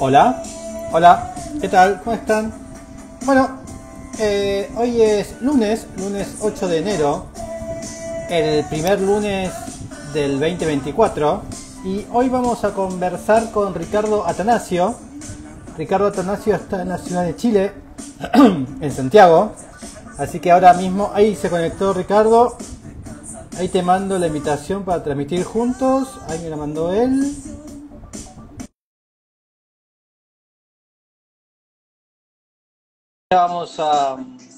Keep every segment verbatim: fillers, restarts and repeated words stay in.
Hola, hola, ¿qué tal? ¿Cómo están? Bueno, eh, hoy es lunes, lunes ocho de enero, el primer lunes del veinte veinticuatro, y hoy vamos a conversar con Ricardo Atanasio. Ricardo Atanasio está en la ciudad de Chile, en Santiago, así que ahora mismo ahí se conectó Ricardo. Ahí te mando la invitación para transmitir juntos, ahí me la mandó él. Vamos a,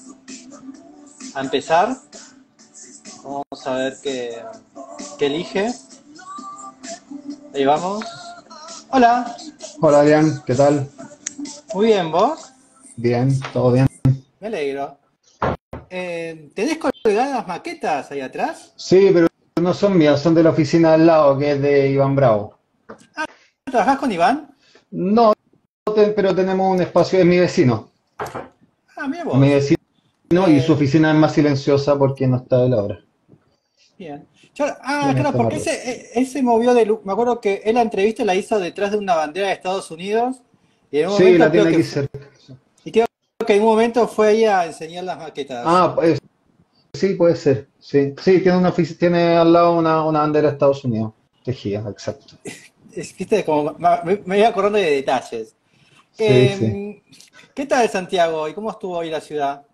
a empezar. Vamos a ver qué, qué elige. Ahí vamos. Hola. Hola Adrián, ¿qué tal? Muy bien, ¿vos? Bien, todo bien. Me alegro. Eh, ¿Tenés colgadas maquetas ahí atrás? Sí, pero no son mías, son de la oficina al lado, que es de Iván Bravo. ¿Trabajás con Iván? No, te- pero tenemos un espacio, es mi vecino. Ah, mira Mi vos. vecino y su Eh, oficina es más silenciosa porque no está de la hora. bien. Yo- ah, Bueno, claro, está más porque ruido. ese, eh, él se movió de... lu- Me acuerdo que él la entrevista la hizo detrás de una bandera de Estados Unidos y en un Sí, momento la creo tiene que... aquí fu- cerca. Y creo que en un momento fue ahí a enseñar las maquetas. Ah, pues sí, puede ser. Sí, sí, tiene una ofici- tiene al lado una, una bandera de Estados Unidos. Tejida, exacto. Es, viste, como ma- me, me iba acordando de detalles. Sí, sí. Eh, ¿Qué tal Santiago y cómo estuvo hoy la ciudad?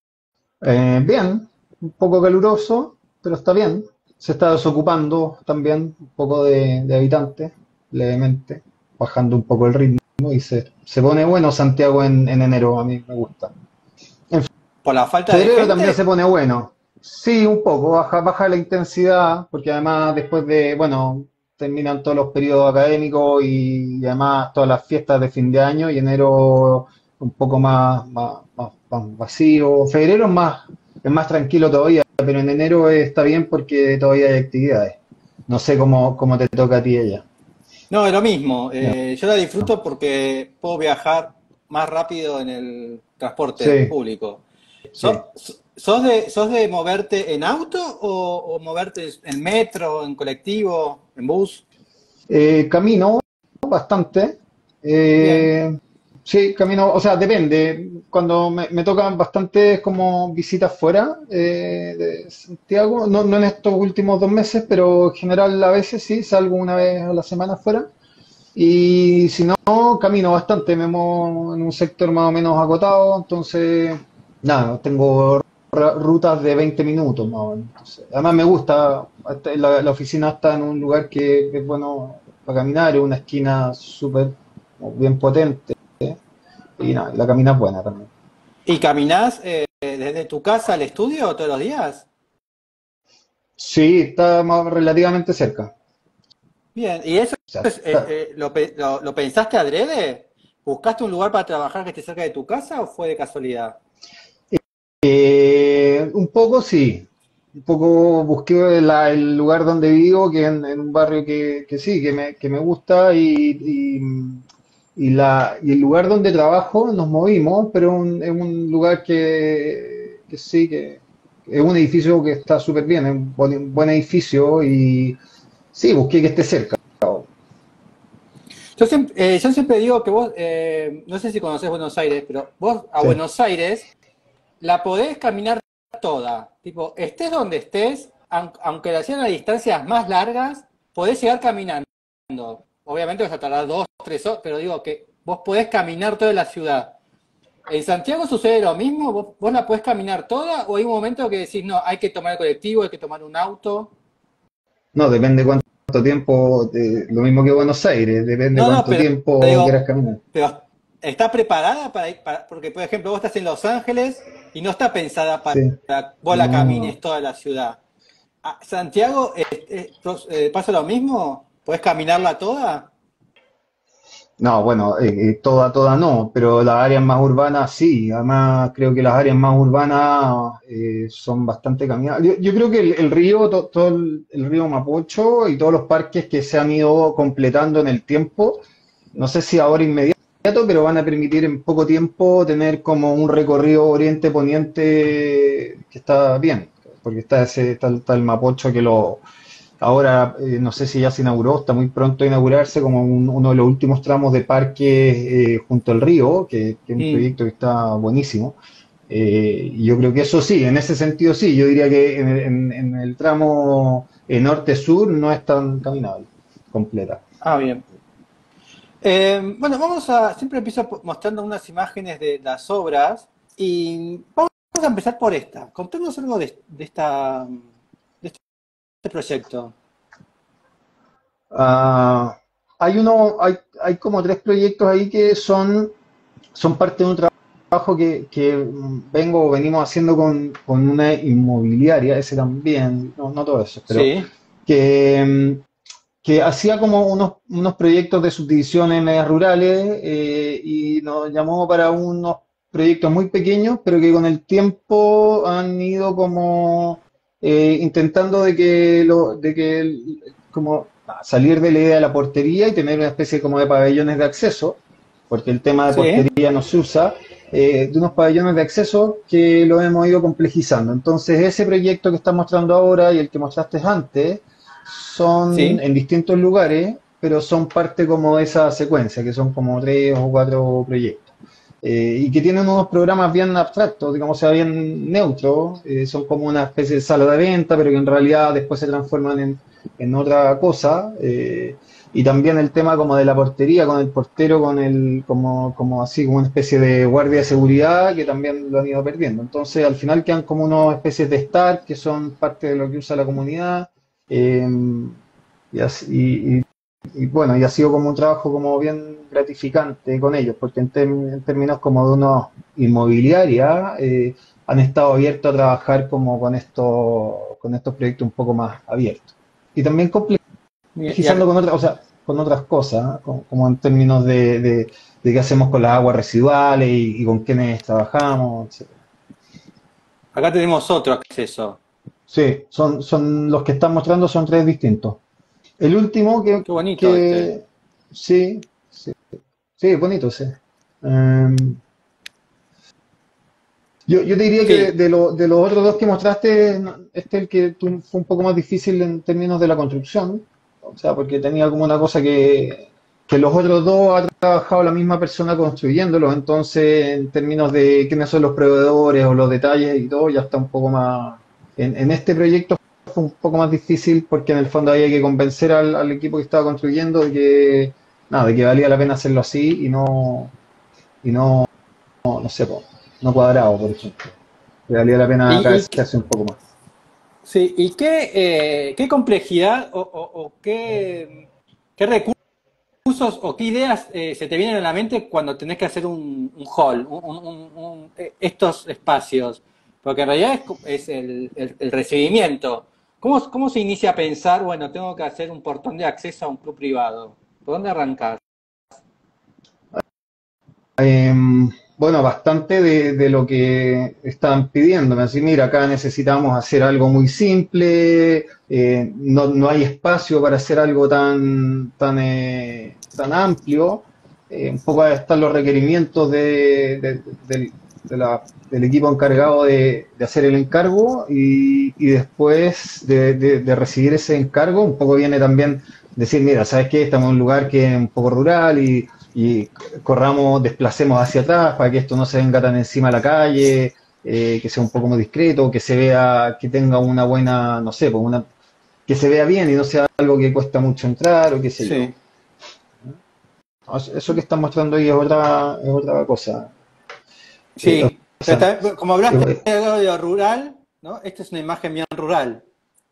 Eh, bien, un poco caluroso, pero está bien. Se está desocupando también un poco de, de habitantes, levemente, bajando un poco el ritmo y se, se pone bueno Santiago en, en enero, a mí me gusta. En ¿Por la falta de febrero también se gente? pone bueno. Sí, un poco, baja, baja la intensidad, porque además después de, bueno, terminan todos los periodos académicos y, además todas las fiestas de fin de año y enero un poco más, más, más- más vacío. Febrero es más, es más tranquilo todavía, pero en enero está bien porque todavía hay actividades. No sé cómo, cómo te toca a ti ella. No, es lo mismo. Ya. Eh, yo la disfruto porque puedo viajar más rápido en el transporte Sí, público. sí. ¿So- so- ¿Sos de, sos de moverte en auto o, o moverte en metro, en colectivo, en bus? Eh, camino bastante. Bien. Eh, sí, camino, o sea, depende. Cuando me, me tocan bastantes como visitas fuera eh, de Santiago, no, no en estos últimos dos meses, pero en general a veces sí, salgo una vez a la semana fuera. Y si no, camino bastante, me muevo en un sector más o menos acotado, entonces, nada, tengo ra- rutas de veinte minutos más o menos. Entonces, además me gusta, hasta la, la oficina está en un lugar que es bueno para caminar, es una esquina súper como bien potente, y nada, la camina es buena también. ¿Y caminás eh, desde tu casa al estudio todos los días? Sí, está más, relativamente cerca. Bien. ¿Y eso O sea, es, eh, está- eh, lo, pe- lo- lo pensaste adrede? ¿Buscaste un lugar para trabajar que esté cerca de tu casa o fue de casualidad? Eh, un poco sí, un poco busqué la- el lugar donde vivo, que en, en un barrio que, que sí, que me, que me gusta y, y, y la, y el lugar donde trabajo nos movimos, pero un- es un lugar que, que sí, que es un edificio que está súper bien, es un buen, un buen edificio y sí, busqué que esté cerca. Yo siempre, eh, yo siempre digo que vos, eh, no sé si conocés Buenos Aires, pero vos a Sí, Buenos Aires la podés caminar toda. Tipo, estés donde estés, aun- aunque la sean a distancias más largas, podés llegar caminando. Obviamente vas a tardar dos, tres horas, pero digo que vos podés caminar toda la ciudad. ¿En Santiago sucede lo mismo? ¿Vos, vos la podés caminar toda o hay un momento que decís, no, hay que tomar el colectivo, hay que tomar un auto? no, depende cuánto tiempo, eh, lo mismo que Buenos Aires, depende No, no, cuánto pero tiempo quieras digo, caminar. pero ¿está preparada para ir? Para- porque, por ejemplo, vos estás en Los Ángeles y no está pensada para Sí. que vos la camines No. toda la ciudad. Ah, ¿Santiago eh, eh, tos- eh, pasa lo mismo? ¿Podés caminarla toda? No, bueno, eh, eh, toda, toda no, pero las áreas más urbanas sí. Además, creo que las áreas más urbanas eh, son bastante caminables. Yo, yo creo que el, el río, to- todo el, el río Mapocho y todos los parques que se han ido completando en el tiempo, no sé si ahora inmediato, pero van a permitir en poco tiempo tener como un recorrido oriente-poniente que está bien, porque está ese, está, el está el Mapocho que lo Ahora, eh, no sé si ya se inauguró, está muy pronto a inaugurarse como un- uno de los últimos tramos de parque eh, junto al río, que, que es un Mm. proyecto que está buenísimo. Eh, y yo creo que eso sí, en ese sentido sí, yo diría que en, el en- en el tramo eh, norte-sur no es tan caminable, completa. Ah, bien. Eh, bueno, vamos a, siempre empiezo po- mostrando unas imágenes de las obras y vamos a empezar por esta. Contanos algo de, de esta, de este proyecto. Ah, hay uno, hay, hay como tres proyectos ahí que son, son parte de un trabajo que, que mm, vengo o venimos haciendo con, con una inmobiliaria, ese también, no, no todo eso, pero Sí, que, mm, que hacía como unos, unos proyectos de subdivisiones medias rurales eh, y nos llamó para unos proyectos muy pequeños, pero que con el tiempo han ido como eh, intentando de que, lo, de que el- como ah, salir de la idea de la portería y tener una especie como de pabellones de acceso, porque el tema de sí. portería no se usa, eh, de unos pabellones de acceso que lo hemos ido complejizando. Entonces, ese proyecto que está mostrando ahora y el que mostraste antes, son Sí. en distintos lugares, pero son parte como de esa secuencia, que son como tres o cuatro proyectos. Eh, y que tienen unos programas bien abstractos, digamos, o sea, bien neutros, eh, son como una especie de sala de venta, pero que en realidad después se transforman en, en otra cosa. Eh, y también el tema como de la portería, con el portero, con el, como, como así, como una especie de guardia de seguridad, que también lo han ido perdiendo. Entonces, al final quedan como unas especies de staff que son parte de lo que usa la comunidad. eh, y, así- y- y bueno, y ha sido como un trabajo como bien gratificante con ellos, porque en, tem- en términos como de unos inmobiliaria, eh, han estado abiertos a trabajar como con estos, con estos proyectos un poco más abiertos. Y también Bien, y complejizando ac- con otras, o sea, con otras cosas, ¿eh? Como, como en términos de, de, de qué hacemos con las aguas residuales y, y con quiénes trabajamos, etcétera. acá tenemos otro acceso. Sí, son, son los que están mostrando son tres distintos. El último que, Qué bonito este. que sí, sí, sí, es bonito, sí. Em, yo, yo te diría que de, Sí, de lo- de los otros dos que mostraste, no, este es el que tu- fue un poco más difícil en términos de la construcción, o sea, porque tenía como una cosa que, que los otros dos ha trabajado la misma persona construyéndolos, entonces en términos de quiénes son los proveedores o los detalles y todo, ya está un poco más... En, en este proyecto fue un poco más difícil porque en el fondo había que convencer al, al equipo que estaba construyendo de que, nada, de que valía la pena hacerlo así y no, y no, no sé, po, no cuadrado, por ejemplo. Que valía la pena y, y cabecearse un poco más. sí, ¿y qué, eh, qué complejidad o, o- o qué, qué recursos o qué ideas eh, se te vienen a la mente cuando tenés que hacer un, un hall, un- un- un- un- eh, estos espacios? Porque en realidad es, co- es el, el- el recibimiento. ¿Cómo, cómo se inicia a pensar, bueno, tengo que hacer un portón de acceso a un club privado? ¿Por dónde arrancas? Em, bueno, bastante de, de lo que están pidiéndome. Así, mira, acá necesitamos hacer algo muy simple, eh, no, no hay espacio para hacer algo tan, tan, eh, tan amplio. Eh, un poco ahí están los requerimientos de, de- del, de la- del equipo encargado de, de hacer el encargo y, y después de, de- de recibir ese encargo, un poco viene también decir, mira, ¿sabes qué? Estamos en un lugar que es un poco rural y y corramos, desplacemos hacia atrás para que esto no se venga tan encima de la calle, eh, que sea un poco más discreto, que se vea, que tenga una buena, no sé, pues una, que se vea bien y no sea algo que cuesta mucho entrar o qué sé yo. Sí, Eso que están mostrando ahí es otra, es otra cosa. Eh, o sí. Pero sea, también, como hablaste eh, de algo de lo rural, ¿no? Esta es una imagen bien rural.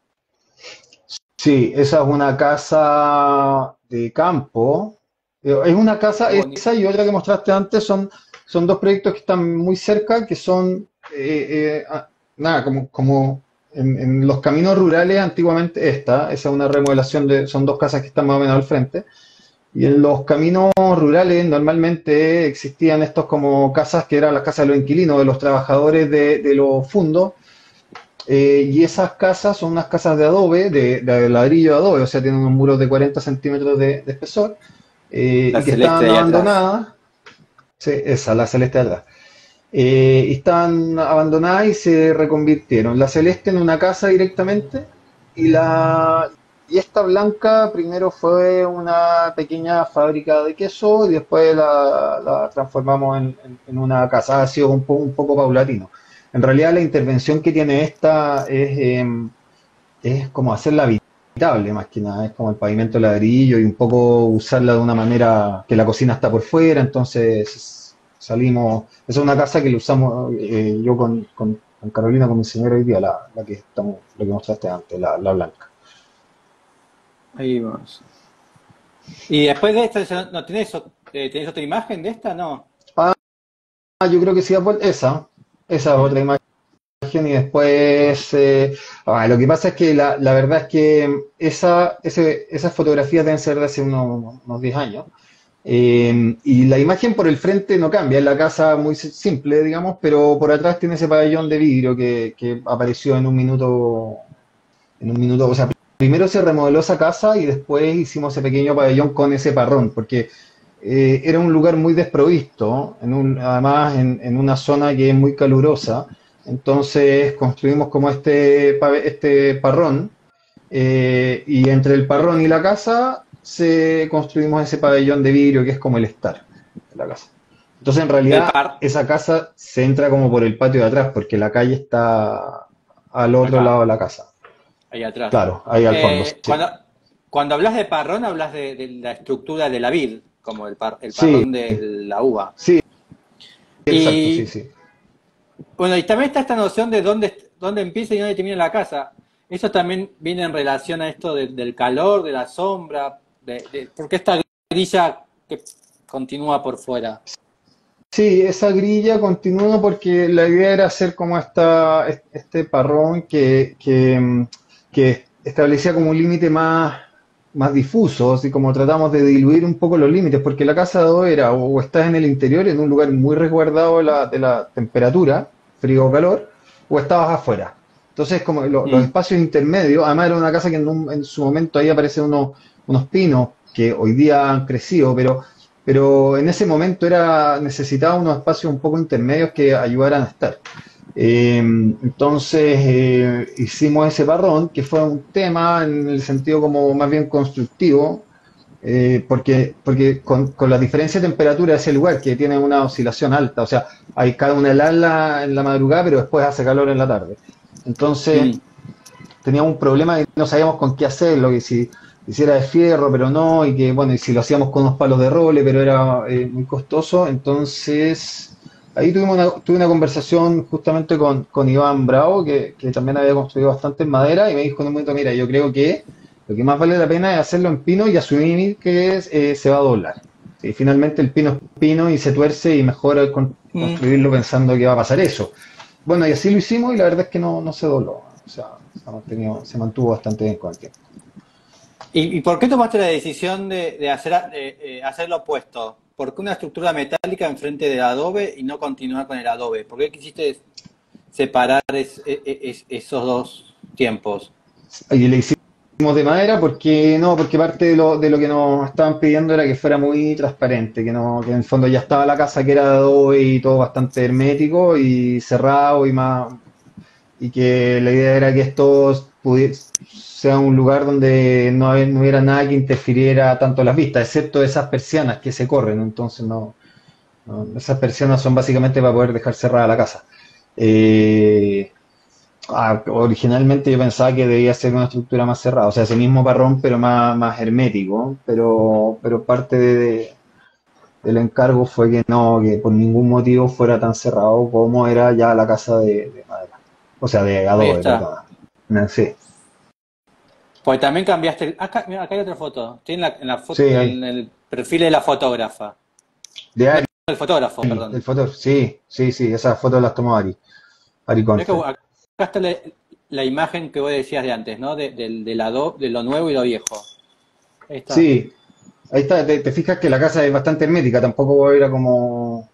sí, esa es una casa de campo. Eh, Es una casa, Qué bonito. esa y otra que mostraste antes son, son dos proyectos que están muy cerca, que son, eh, eh, ah, nada, como, como en, en los caminos rurales antiguamente esta, esa es una remodelación de, son dos casas que están más o menos al frente. Y en los caminos rurales normalmente existían estos como casas que eran las casas de los inquilinos, de los trabajadores de, de los fundos, eh, y esas casas son unas casas de adobe, de, de ladrillo de adobe, o sea, tienen unos muros de cuarenta centímetros de, de espesor, eh, La y que celeste de estaban ahí atrás. abandonadas, sí, esa, la celeste de atrás, eh, y estaban abandonadas y se reconvirtieron. La celeste en una casa directamente, y la, y esta blanca primero fue una pequeña fábrica de queso y después la, la transformamos en, en- en una casa. Ha sido un, po- un poco paulatino. En realidad la intervención que tiene esta es, em, es como hacerla habitable más que nada. Es como el pavimento de ladrillo y un poco usarla de una manera que la cocina está por fuera. Entonces salimos. Esa es una casa que le usamos eh, yo con, con- con Carolina, con mi señora hoy día, la, la que estamos, la que mostraste antes, la, la blanca. Ahí vamos. Y después de esta, ¿no tenés, o- eh, tenés otra imagen de esta? No. Ah, yo creo que sí, pues, esa. Esa es otra imagen y después... eh, ah, lo que pasa es que la, la verdad es que esa, ese- esas fotografías deben ser de hace unos, unos diez años. Eh, y la imagen por el frente no cambia, es la casa muy si- simple, digamos, pero por atrás tiene ese pabellón de vidrio que, que apareció en un minuto, en un minuto, o sea, primero se remodeló esa casa y después hicimos ese pequeño pabellón con ese parrón, porque eh, era un lugar muy desprovisto, en un, además en, en una zona que es muy calurosa, entonces construimos como este, pa- este parrón eh, y entre el parrón y la casa se construimos ese pabellón de vidrio que es como el estar de la casa. Entonces en El realidad par, esa casa se entra como por el patio de atrás porque la calle está al otro lado acá, de la casa. ahí atrás. Claro, ahí al fondo, Eh, sí. cuando, cuando hablas de parrón, hablas de, de la estructura de la vid, como el, par, el Sí, parrón de la uva. sí, exacto, sí, Y sí. bueno, y también está esta noción de dónde, dónde empieza y dónde termina la casa. Eso también viene en relación a esto de- del calor, de la sombra, de, de, porque esta grilla que continúa por fuera. Sí, esa grilla continúa porque la idea era hacer como esta, este parrón que, que, mm, que establecía como un límite más, más difuso, así como tratamos de diluir un poco los límites, porque la casa de adobe era o estás en el interior, en un lugar muy resguardado de la, de la temperatura, frío o calor, o estabas afuera. Entonces, como lo- los Mm. espacios intermedios, además era una casa que en, un- en su momento ahí aparecen unos, unos pinos que hoy día han crecido, pero pero en ese momento era necesitaba unos espacios un poco intermedios que ayudaran a estar. Eh, entonces eh, hicimos ese parrón, que fue un tema en el sentido como más bien constructivo, eh, porque, porque con, con la diferencia de temperatura de ese lugar, que tiene una oscilación alta, o sea, hay cada una helada en la madrugada, pero después hace calor en la tarde. Entonces, Mm. teníamos un problema y no sabíamos con qué hacerlo, que si hiciera de fierro, pero no, y que bueno, y si lo hacíamos con unos palos de roble, pero era eh, muy costoso. Entonces, ahí tuvimos una, tuve una conversación justamente con, con Iván Bravo, que, que también había construido bastante en madera, y me dijo en un momento, mira, yo creo que lo que más vale la pena es hacerlo en pino y asumir que es, eh, se va a doblar. Y finalmente el pino es pino y se tuerce y mejor al con- Mm. construirlo pensando que va a pasar eso. Bueno, y así lo hicimos y la verdad es que no, no se dobló. O sea, se, ha mantenido- se mantuvo bastante bien con el tiempo. ¿Y, y por qué tomaste la decisión de, de hacer, de, eh, hacer lo opuesto? ¿Por qué una estructura metálica enfrente del adobe y no continuar con el adobe? ¿Por qué quisiste separar es- e- e- es- esos dos tiempos? Y le hicimos de madera porque no, porque parte de lo, de lo que nos estaban pidiendo era que fuera muy transparente, que no, que en el fondo ya estaba la casa que era de adobe y todo bastante hermético y cerrado y más, y que la idea era que esto pudiese, sea un lugar donde no, hay- no hubiera nada que interfiriera tanto las vistas, excepto esas persianas que se corren, entonces no, no, esas persianas son básicamente para poder dejar cerrada la casa. Eh, ah, originalmente yo pensaba que debía ser una estructura más cerrada, o sea, ese mismo parrón, pero más, más hermético, pero, pero parte de, de- del encargo fue que no, que por ningún motivo fuera tan cerrado como era ya la casa de, de madera, o sea, de Ahí adobe, está. perdón. Sí, Pues también cambiaste. el- Acá, mira, acá hay otra foto. Estoy en, la, en, la sí, foto, ahí. en el perfil de la fotógrafa. De No, Ari, el fotógrafo, del perdón. fotógrafo, sí, sí, sí, esas fotos las tomó Ari, Ari Mirá que Confe. acá está la, la imagen que vos decías de antes, ¿no? De, del- de la do- de lo nuevo y lo viejo. Ahí está. Sí, ahí está, te, te fijas que la casa es bastante hermética, tampoco era como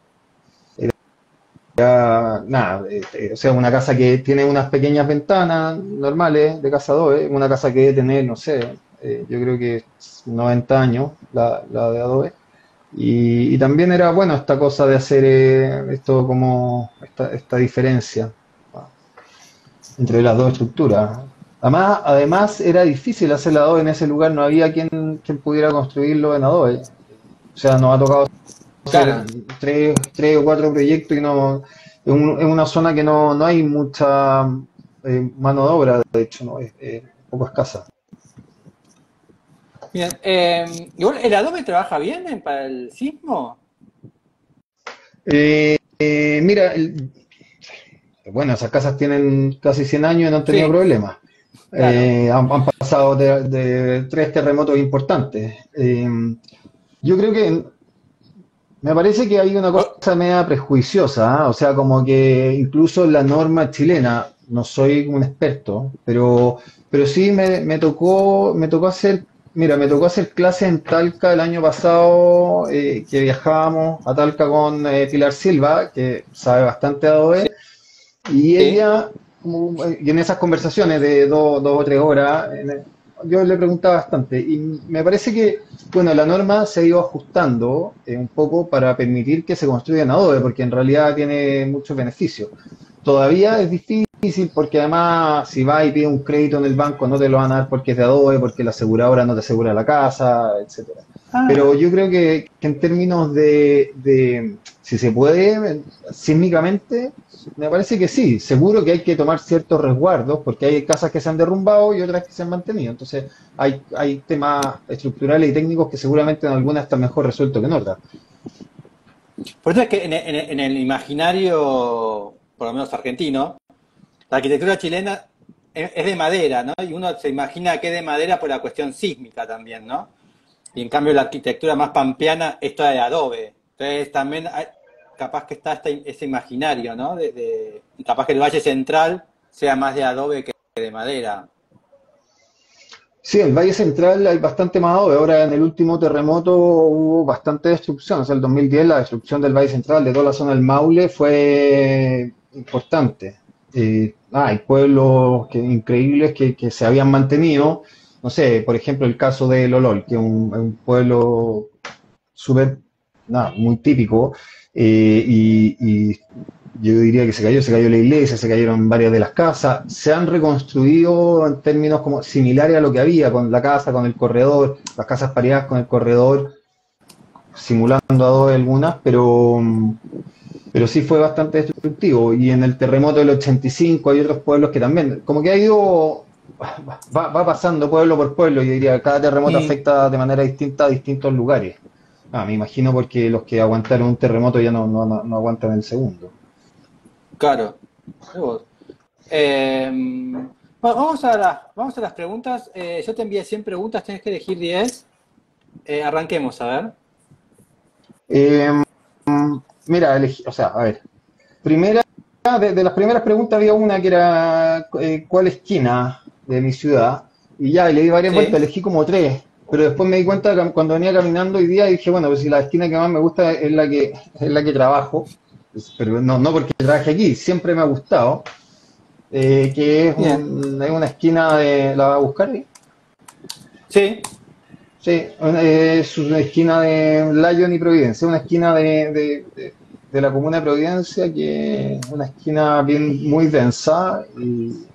nada, eh, eh, o sea, una casa que tiene unas pequeñas ventanas normales de casa adobe, una casa que debe tener, no sé, eh, yo creo que noventa años, la, la de adobe. Y, y también era, bueno, esta cosa de hacer eh, esto como, esta, esta diferencia ah, entre las dos estructuras. Además, además era difícil hacer el adobe en ese lugar, no había quien, quien pudiera construirlo en adobe. O sea, nos ha tocado hacer Claro. tres, tres o cuatro proyectos y no, es un- es una zona que no, no hay mucha eh, mano de obra, de hecho, no, es, es un poco escasa. Bien. Eh, igual, ¿el Adobe trabaja bien en- para el sismo? Eh, eh, mira, el- bueno, esas casas tienen casi cien años y no han tenido Sí, problemas. claro. Eh, han, han pasado de, de tres terremotos importantes. Eh, yo creo que me parece que hay una Oh, cosa media prejuiciosa, ¿ah? O sea, como que incluso la norma chilena, no soy un experto, pero, pero sí me, me tocó, me tocó hacer, mira, me tocó hacer clases en Talca el año pasado, eh, que viajábamos a Talca con eh, Pilar Silva, que sabe bastante de sí, Adobe, y sí. ella, como, eh, y en esas conversaciones de dos, dos o tres horas, en- yo le preguntaba bastante. Y me parece que, bueno, la norma se ha ido ajustando eh, un poco para permitir que se construya en Adobe, porque en realidad tiene muchos beneficios. Todavía es difícil porque además si vas y pides un crédito en el banco no te lo van a dar porque es de Adobe, porque la aseguradora no te asegura la casa, etcétera. Pero Ah, yo creo que, que en términos de, de si se puede, sísmicamente, me parece que sí. Seguro que hay que tomar ciertos resguardos porque hay casas que se han derrumbado y otras que se han mantenido. Entonces hay, hay temas estructurales y técnicos que seguramente en algunas están mejor resueltos que en otras. por eso es que en el, en el- en el imaginario, por lo menos argentino, la arquitectura chilena es, es de madera, ¿no? Y uno se imagina que es de madera por la cuestión sísmica también, ¿no? Y en cambio la arquitectura más pampeana es toda de adobe. Entonces también hay- capaz que está este- ese imaginario, ¿no? De, de- y capaz que el Valle Central sea más de adobe que de madera. Sí, en el Valle Central hay bastante más ahora. Ahora en el último terremoto hubo bastante destrucción. O sea, el dos mil diez la destrucción del Valle Central de toda la zona del Maule fue importante. Eh, ah, hay pueblos que, increíbles que, que se habían mantenido. No sé, por ejemplo, el caso de Lolol, que es un, un pueblo súper, nada, muy típico. eh, y, y yo diría que se cayó, se cayó la iglesia, se cayeron varias de las casas, se han reconstruido en términos como similares a lo que había, con la casa, con el corredor, las casas pareadas con el corredor, simulando a dos algunas, pero, pero sí fue bastante destructivo. Y en el terremoto del ochenta y cinco hay otros pueblos que también, como que ha ido, va, va pasando pueblo por pueblo, yo diría, cada terremoto Mm, afecta de manera distinta a distintos lugares. Ah, me imagino porque los que aguantaron un terremoto ya no, no, no no aguantan el segundo. claro. Mirá vos. Eh, bueno, vamos a las, vamos a las preguntas. Eh, yo te envié cien preguntas, tienes que elegir diez. Eh, arranquemos, a ver. Eh, Mira, elegí, o sea, a ver, primera, de, de las primeras preguntas había una que era eh, ¿cuál esquina de mi ciudad? Y ya, y le di varias Sí. vueltas, elegí como tres, pero después me di cuenta que cuando venía caminando hoy día dije, bueno, pues si la esquina que más me gusta es la que, es la que trabajo, pues, pero no, no porque trabaje aquí, siempre me ha gustado, eh, que es, Bien. un, es una esquina de, ¿la va a buscar ahí? Sí. Sí, una- es una esquina de Lyon y Providencia, una esquina de, de- de- de la comuna de Providencia que es una esquina bien muy densa y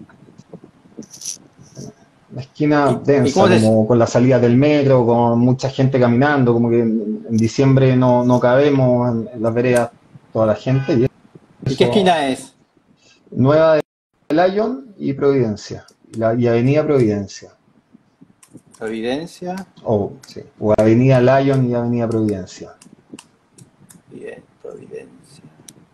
una esquina ¿Y, y densa, cómo se, como con la salida del metro, con mucha gente caminando, como que en, en diciembre no, no cabemos en, en las veredas toda la gente y ¿y qué eso, esquina es? Nueva de Lyon y Providencia, y, la, y Avenida Providencia, Providencia. o, sí, o Avenida Lyon y Avenida Providencia. Bien, Providencia.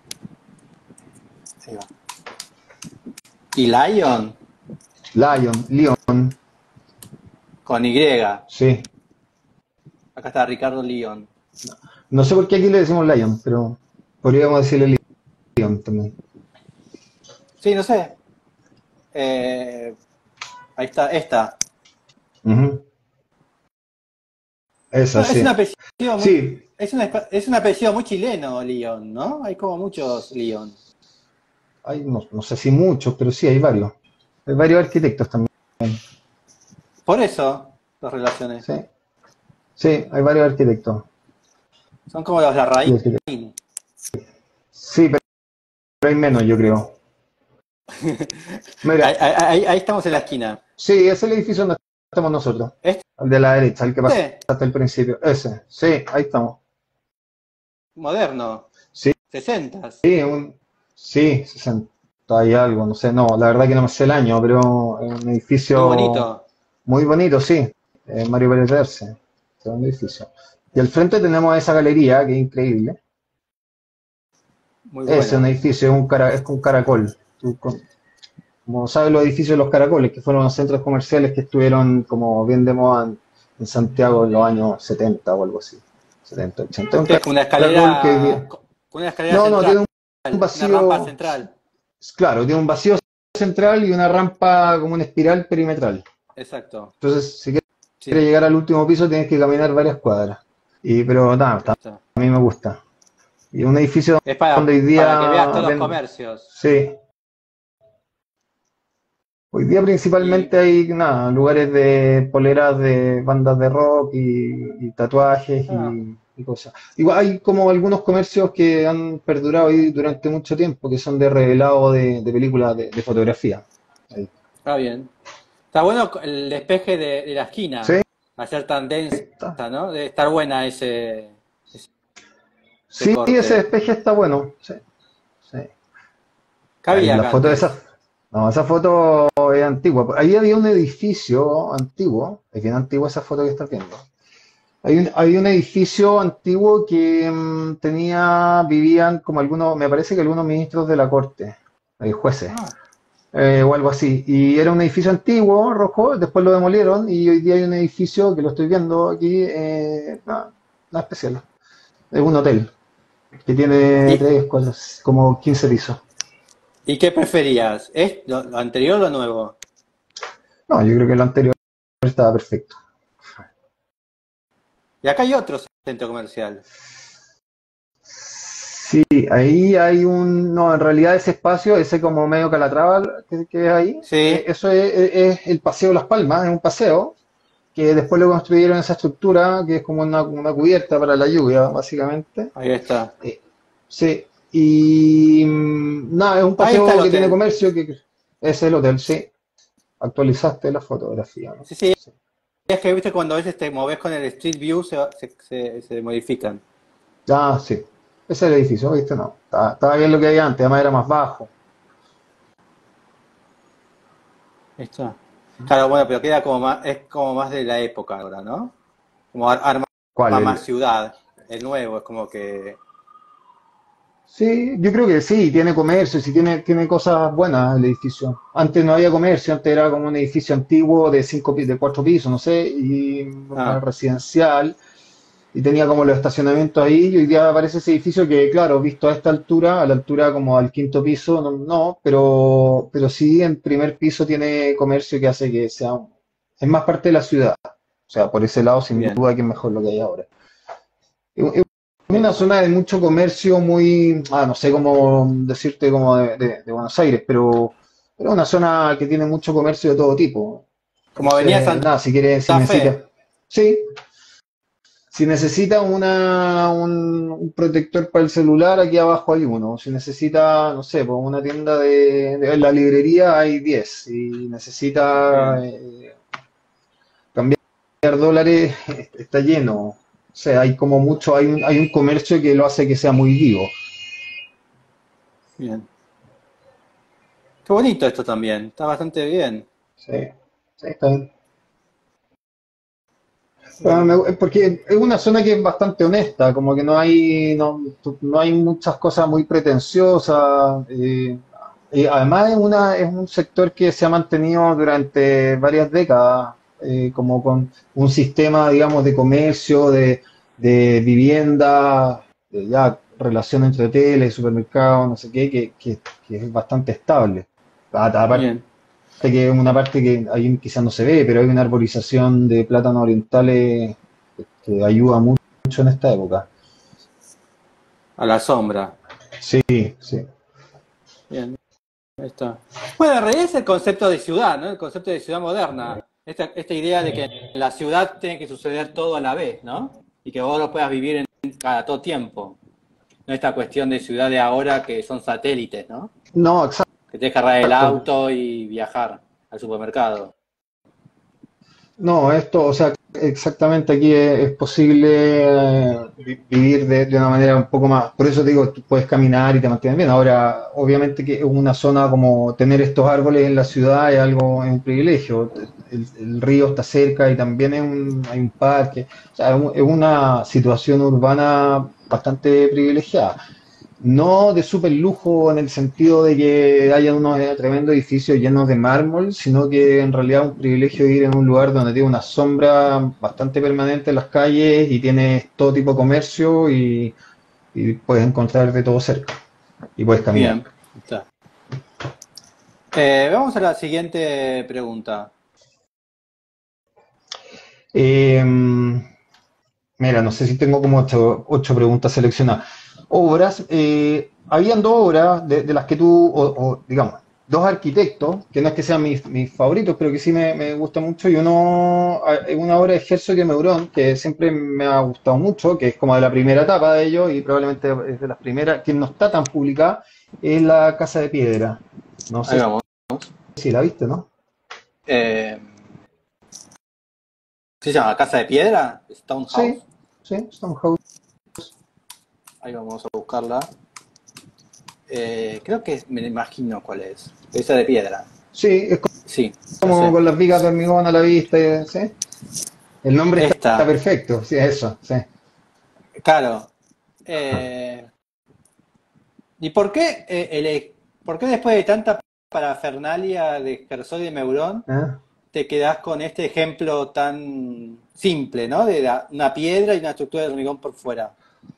Ahí va. ¿Y Lion? Lyon, Lyon, Con Y. sí. Acá está Ricardo León. No sé por qué aquí le decimos Lion, pero podríamos decirle Lion también. Sí, no sé. Eh, ahí está, esta. Ujú. Esa, Bueno, es un sí. apellido muy, Sí, es un, espa- es un apellido muy chileno, León, ¿no? Hay como muchos León. hay, no, no sé si muchos, pero sí hay varios. Hay varios arquitectos también. Por eso los relaciones. Sí, sí, hay varios arquitectos. Son como los Larraín. Y arquitectos. Sí, pero hay menos, yo creo. Ahí, Mira, ahí- ahí estamos en la esquina. sí, es el edificio donde estamos nosotros. ¿Este? El de la derecha, el que pasaste al principio. Ese, sí, ahí estamos. Moderno. Sí, Sesentas. sí, un, sí, sesenta y algo, no sé, no, la verdad que no me sé el año, pero es un Muy edificio bonito. muy bonito, sí. Eh, Mario Pérez Terce, segundo edificio. Y al frente tenemos esa galería que es increíble. Muy Es un bueno. edificio, es un cara, es un caracol. Tú con- como sabes, los edificios de los caracoles, que fueron los centros comerciales que estuvieron como bien de moda en, en Santiago en los años setenta o algo así. setenta, ochenta. Un ¿Qué es? Una caracol que hoy escalera, día... una escalera No, no, central, tiene un una rampa vacío, central. claro, tiene un vacío central y una rampa como una espiral perimetral. Exacto. Entonces, si quieres Sí, llegar al último piso, tienes que caminar varias cuadras. Y, pero nada, ahí está. a mí me gusta. Y un edificio Es donde para, hoy para que veas día todos los ven, comercios. sí, hoy día Y, principalmente hay nada, lugares de poleras de bandas de rock y, y tatuajes ah, y, y cosas. Igual hay como algunos comercios que han perdurado ahí durante mucho tiempo, que son de revelado de, de películas de, de fotografía. Ahí. está bien. Está bueno el despeje de, de la esquina. Sí, Al ser tan densa, está. ¿no? Debe estar buena ese, ese Sí, ese corte. despeje está bueno. Sí, sí. Ahí Cabía la acá foto de antes. esa, no, esa foto es antigua. Ahí había un edificio antiguo, es bien antigua esa foto que estás viendo. Hay un, hay un edificio antiguo que mm, tenía, vivían como algunos, me parece que algunos ministros de la corte, eh, jueces, Ah, eh, o algo así. Y era un edificio antiguo, rojo, después lo demolieron y hoy día hay un edificio que lo estoy viendo aquí, eh, nada, nada especial. Es un hotel que tiene ¿y, tres, cuatro, como quince pisos. y qué preferías? ¿Es lo, lo anterior o lo nuevo? No, yo creo que lo anterior estaba perfecto. Y acá hay otro centro comercial. Sí, ahí hay un, no, en realidad ese espacio, ese como medio Calatrava que, que es ahí, eh, Sí. eso es, es- es el Paseo Las Palmas, es un paseo que después le construyeron esa estructura que es como una, una cubierta para la lluvia, básicamente. Ahí está. Eh, sí, y mm, nada, es un Ahí está el paseo que tiene hotel. comercio, que es el hotel, sí. Actualizaste la fotografía, ¿no? Sí, sí. Sí. Es que viste cuando a veces te moves con el Street View se, se, se- se modifican. Ah, sí. Ese es el edificio, ¿viste? No, estaba, estaba bien lo que había antes, además era más bajo. Ahí está. Claro, bueno, pero queda como más, es como más de la época ahora, ¿no? Como ar- arma ¿Cuál? más El, ciudad. El nuevo es como que. sí, yo creo que sí, tiene comercio, sí tiene, tiene cosas buenas el edificio. Antes no había comercio, antes era como un edificio antiguo de cinco, pi- de cuatro pisos, no sé, y más Ah, residencial, y tenía como los estacionamientos ahí, y hoy día aparece ese edificio que, claro, visto a esta altura, a la altura como al quinto piso, no, no, pero, pero sí en primer piso tiene comercio que hace que sea, un- es más parte de la ciudad. O sea, por ese lado, sin bien. duda que es mejor lo que hay ahora. Es una zona de mucho comercio muy, ah, no sé cómo decirte como de, de- de Buenos Aires, pero pero es una zona que tiene mucho comercio de todo tipo. Como Avenida Entonces, Santa nada, si quieres, si necesitas, Fe. sí, si necesitas una, un, un protector para el celular, aquí abajo hay uno. Si necesitas, no sé, pues una tienda de, de- en la librería hay diez. Si necesitas Bien, eh, cambiar dólares, está lleno. O sea, hay como mucho, hay un, hay un comercio que lo hace que sea muy vivo. bien. Qué bonito esto también. Está bastante bien. Sí, sí, está bien. Ah, Eh, me- porque es una zona que es bastante honesta, como que no hay, no, no hay muchas cosas muy pretenciosas. Eh, y además es una, es un sector que se ha mantenido durante varias décadas, eh, como con un sistema, digamos, de comercio, de, de vivienda, de ya relación entre hoteles, supermercados, no sé qué, que, que, que es bastante estable. A- bien. que es una parte que ahí quizás no se ve, pero hay una arborización de plátanos orientales que ayuda mu- mucho en esta época. A la sombra. Sí, sí. Bien, ahí está. Bueno, en realidad es el concepto de ciudad, ¿no? El concepto de ciudad moderna. Esta, esta idea de que en la ciudad tiene que suceder todo a la vez, ¿no? Y que vos lo puedas vivir en cada todo tiempo. No esta cuestión de ciudad de ahora que son satélites, ¿no? No, exacto. que te deja cargar el Exacto. auto y viajar al supermercado. No, esto, o sea, exactamente aquí es, es posible eh, vi- vivir de, de una manera un poco más, por eso te digo, tú puedes caminar y te mantienes bien. Ahora, obviamente que una zona como tener estos árboles en la ciudad es algo, es un privilegio. El, el río está cerca y también es un, hay un parque. O sea, es un- es una situación urbana bastante privilegiada. No de súper lujo en el sentido de que haya unos eh, tremendos edificios llenos de mármol, sino que en realidad es un privilegio vivir en un lugar donde tiene una sombra bastante permanente en las calles y tienes todo tipo de comercio y, y puedes encontrar de todo cerca y puedes caminar. Bien, está. Eh, vamos a la siguiente pregunta. Eh, Mira, no sé si tengo como ocho, ocho preguntas seleccionadas. Obras, eh, habían dos obras de, de las que tú, o, o, digamos, dos arquitectos, que no es que sean mis, mis favoritos, pero que sí me, me gusta mucho, y uno, hay una obra de Herzog y Meuron, que siempre me ha gustado mucho, que es como de la primera etapa de ellos, y probablemente es de las primeras, que no está tan publicada, es La Casa de Piedra. No Ahí sé vamos. si la viste, ¿no? Eh, ¿Qué se llama? ¿Casa de Piedra? ¿Stone Sí, House? sí, Stonehouse. Ahí vamos a buscarla. Eh, creo que me imagino cuál es. Esa de piedra. Sí, es Sí, ya como sé. con las vigas de hormigón a la vista, ¿sí? El nombre está, está Esta, perfecto, sí, eso, sí. claro. Eh, ¿Y por qué, eh, ele- por qué después de tanta parafernalia de Herzog y Meuron ¿Ah? te quedás con este ejemplo tan simple, ¿no? De la- una piedra y una estructura de hormigón por fuera.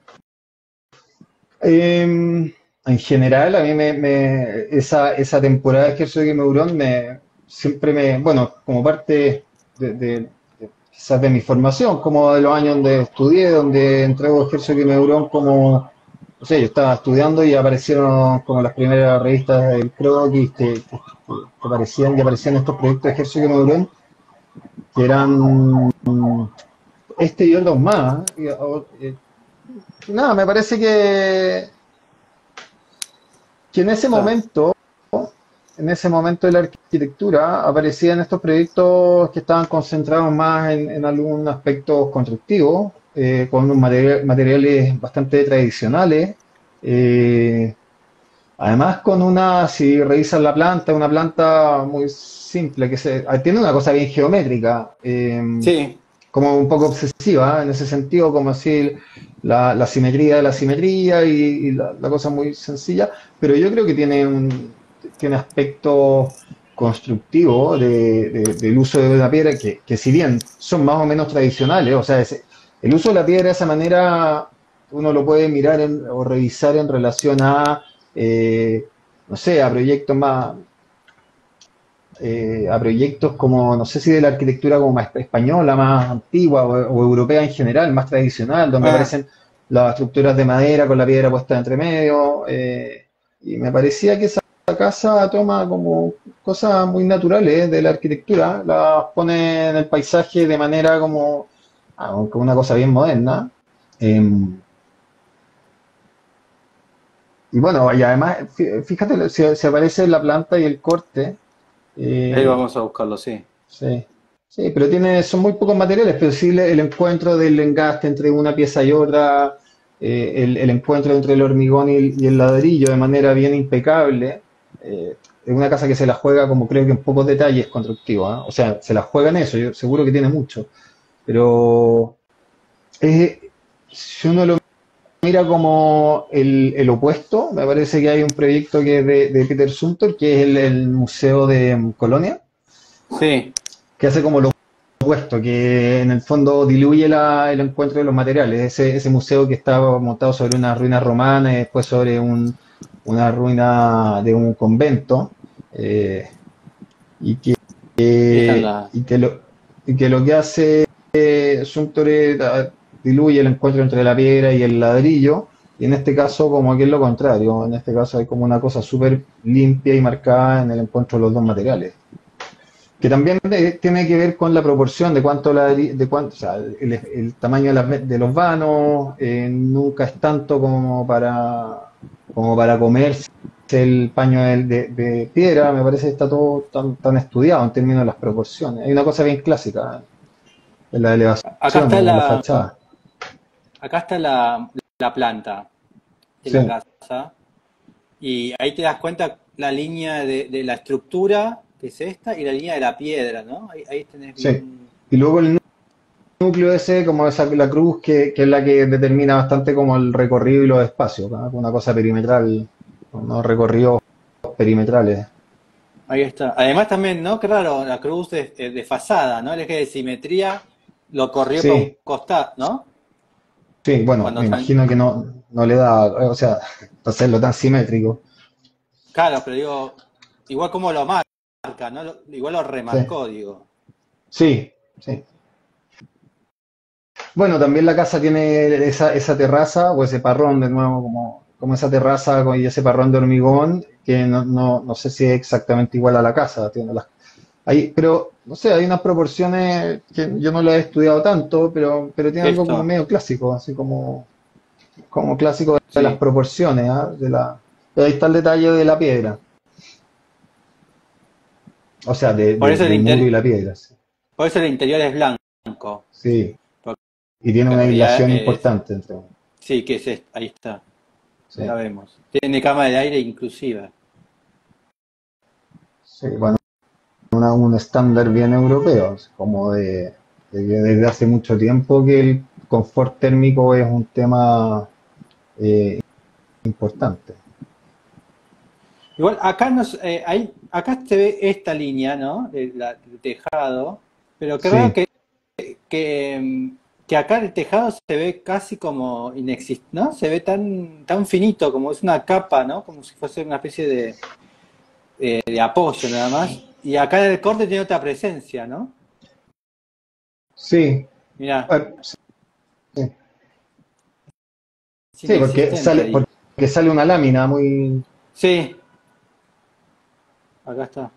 Eh, en general, a mí me, me- esa, esa temporada de Herzog y Meuron me, siempre me, bueno, como parte de, de- de- quizás de mi formación, como de los años donde estudié, donde entrego Herzog y Meuron como, no sé, yo estaba estudiando y aparecieron como las primeras revistas del croquis que, que, que aparecían y aparecían estos proyectos de Herzog y Meuron que eran este y otros más. Y, o- eh, nada, me parece que, que en ese Claro. momento, en ese momento de la arquitectura, aparecían estos proyectos que estaban concentrados más en, en algún aspecto constructivo, eh, con unos material- materiales bastante tradicionales. eh, Además, con una, si revisas la planta, una planta muy simple, que se, tiene una cosa bien geométrica. eh, Sí, como un poco obsesiva, ¿eh? En ese sentido, como así la, la simetría de la simetría y, y la, la cosa muy sencilla, pero yo creo que tiene un tiene aspecto constructivo de, de- del uso de una piedra que, que si bien son más o menos tradicionales, o sea, ese- el uso de la piedra de esa manera uno lo puede mirar en- o revisar en relación a, eh, no sé, a proyectos más, eh, a proyectos como, no sé si de la arquitectura como más española, más antigua o, o europea en general, más tradicional, donde ah, aparecen las estructuras de madera con la piedra puesta entre medio. Eh, y me parecía que esa casa toma como cosas muy naturales de la arquitectura, las pone en el paisaje de manera como, ah, como una cosa bien moderna. Eh, y bueno, y además, fí- fíjate, si, si aparece la planta y el corte, ahí eh, vamos a buscarlo, sí. sí, sí, pero tiene, son muy pocos materiales, pero sí le- el encuentro del engaste entre una pieza y otra, eh, el, el encuentro entre el hormigón y el, y el ladrillo de manera bien impecable. eh, es una casa que se la juega como creo que en pocos detalles constructivos, ¿ah? O sea, se la juega en eso, yo seguro que tiene mucho, pero es- si uno lo mira como el, el opuesto, me parece que hay un proyecto que es de, de Peter Zumthor, que es el, el Museo de mm, Colonia, Sí, que hace como lo opuesto, que en el fondo diluye la- el encuentro de los materiales. Ese, ese museo que estaba montado sobre una ruina romana y después sobre un- una ruina de un convento, eh, y que, y están eh, las... y que lo, y que lo que hace eh, Suntory da- diluye el encuentro entre la piedra y el ladrillo, y en este caso como que es lo contrario, en este caso hay como una cosa súper limpia y marcada en el encuentro de los dos materiales. Que también eh, tiene que ver con la proporción de cuánto, la, de cuánto, o sea, el, el tamaño de, las de los vanos, eh, nunca es tanto como para, como para comerse el paño de, de- de piedra, me parece que está todo tan, tan estudiado en términos de las proporciones. Hay una cosa bien clásica en las Acá está elevaciones, en la la, fachada. acá está la, la planta de la Sí, casa y ahí te das cuenta la línea de, de la estructura, que es esta, y la línea de la piedra, ¿no? Ahí, ahí tenés sí. bien... Y luego el núcleo ese, como esa la cruz, que, que es la que determina bastante como el recorrido y los espacios, ¿no? Una cosa perimetral, unos recorridos perimetrales. Ahí está. Además también, ¿no? Qué raro, la cruz es es desfasada, ¿no? El eje de simetría lo corrió para un Sí, costado, ¿no? sí, bueno, Cuando me tan- imagino que no, no le da, o sea, hacerlo tan simétrico. claro, pero digo, igual como lo marca, ¿no? Lo- igual lo Sí, remarcó, digo. sí, sí. Bueno, también la casa tiene esa, esa terraza o ese parrón de nuevo, como, como esa terraza con- y ese parrón de hormigón, que no, no, no sé si es exactamente igual a la casa. Tiene las, hay, pero, no sé, hay unas proporciones que yo no las he estudiado tanto, pero, pero tiene algo como Esto, medio clásico, así como, como clásico de las sí. proporciones, ¿ah? De la, pero ahí está el detalle de la piedra, o sea, de- Por de- eso el del muro y inter- la piedra. Sí, por eso el interior es blanco. sí. Porque Y tiene una en realidad aislación es, importante entre, sí, que es esto, ahí está. sí, La vemos. Tiene cama de aire inclusive. sí, bueno. Una- un estándar bien europeo, como de, de que desde hace mucho tiempo que el confort térmico es un tema eh, importante. Igual acá nos, eh, hay, acá se ve esta línea, ¿no? De la- del tejado, pero qué raro Sí, que, que, mm, que acá el tejado se ve casi como inexistente, ¿no? Se ve tan, tan finito, como es una capa, ¿no? Como si fuese una especie de, eh, de apoyo nada más. Y acá en el corte tiene otra presencia, ¿no? sí, Mirá, ah, sí, es sí, porque inexistente sale, ahí. porque sale una lámina muy. Sí, acá está.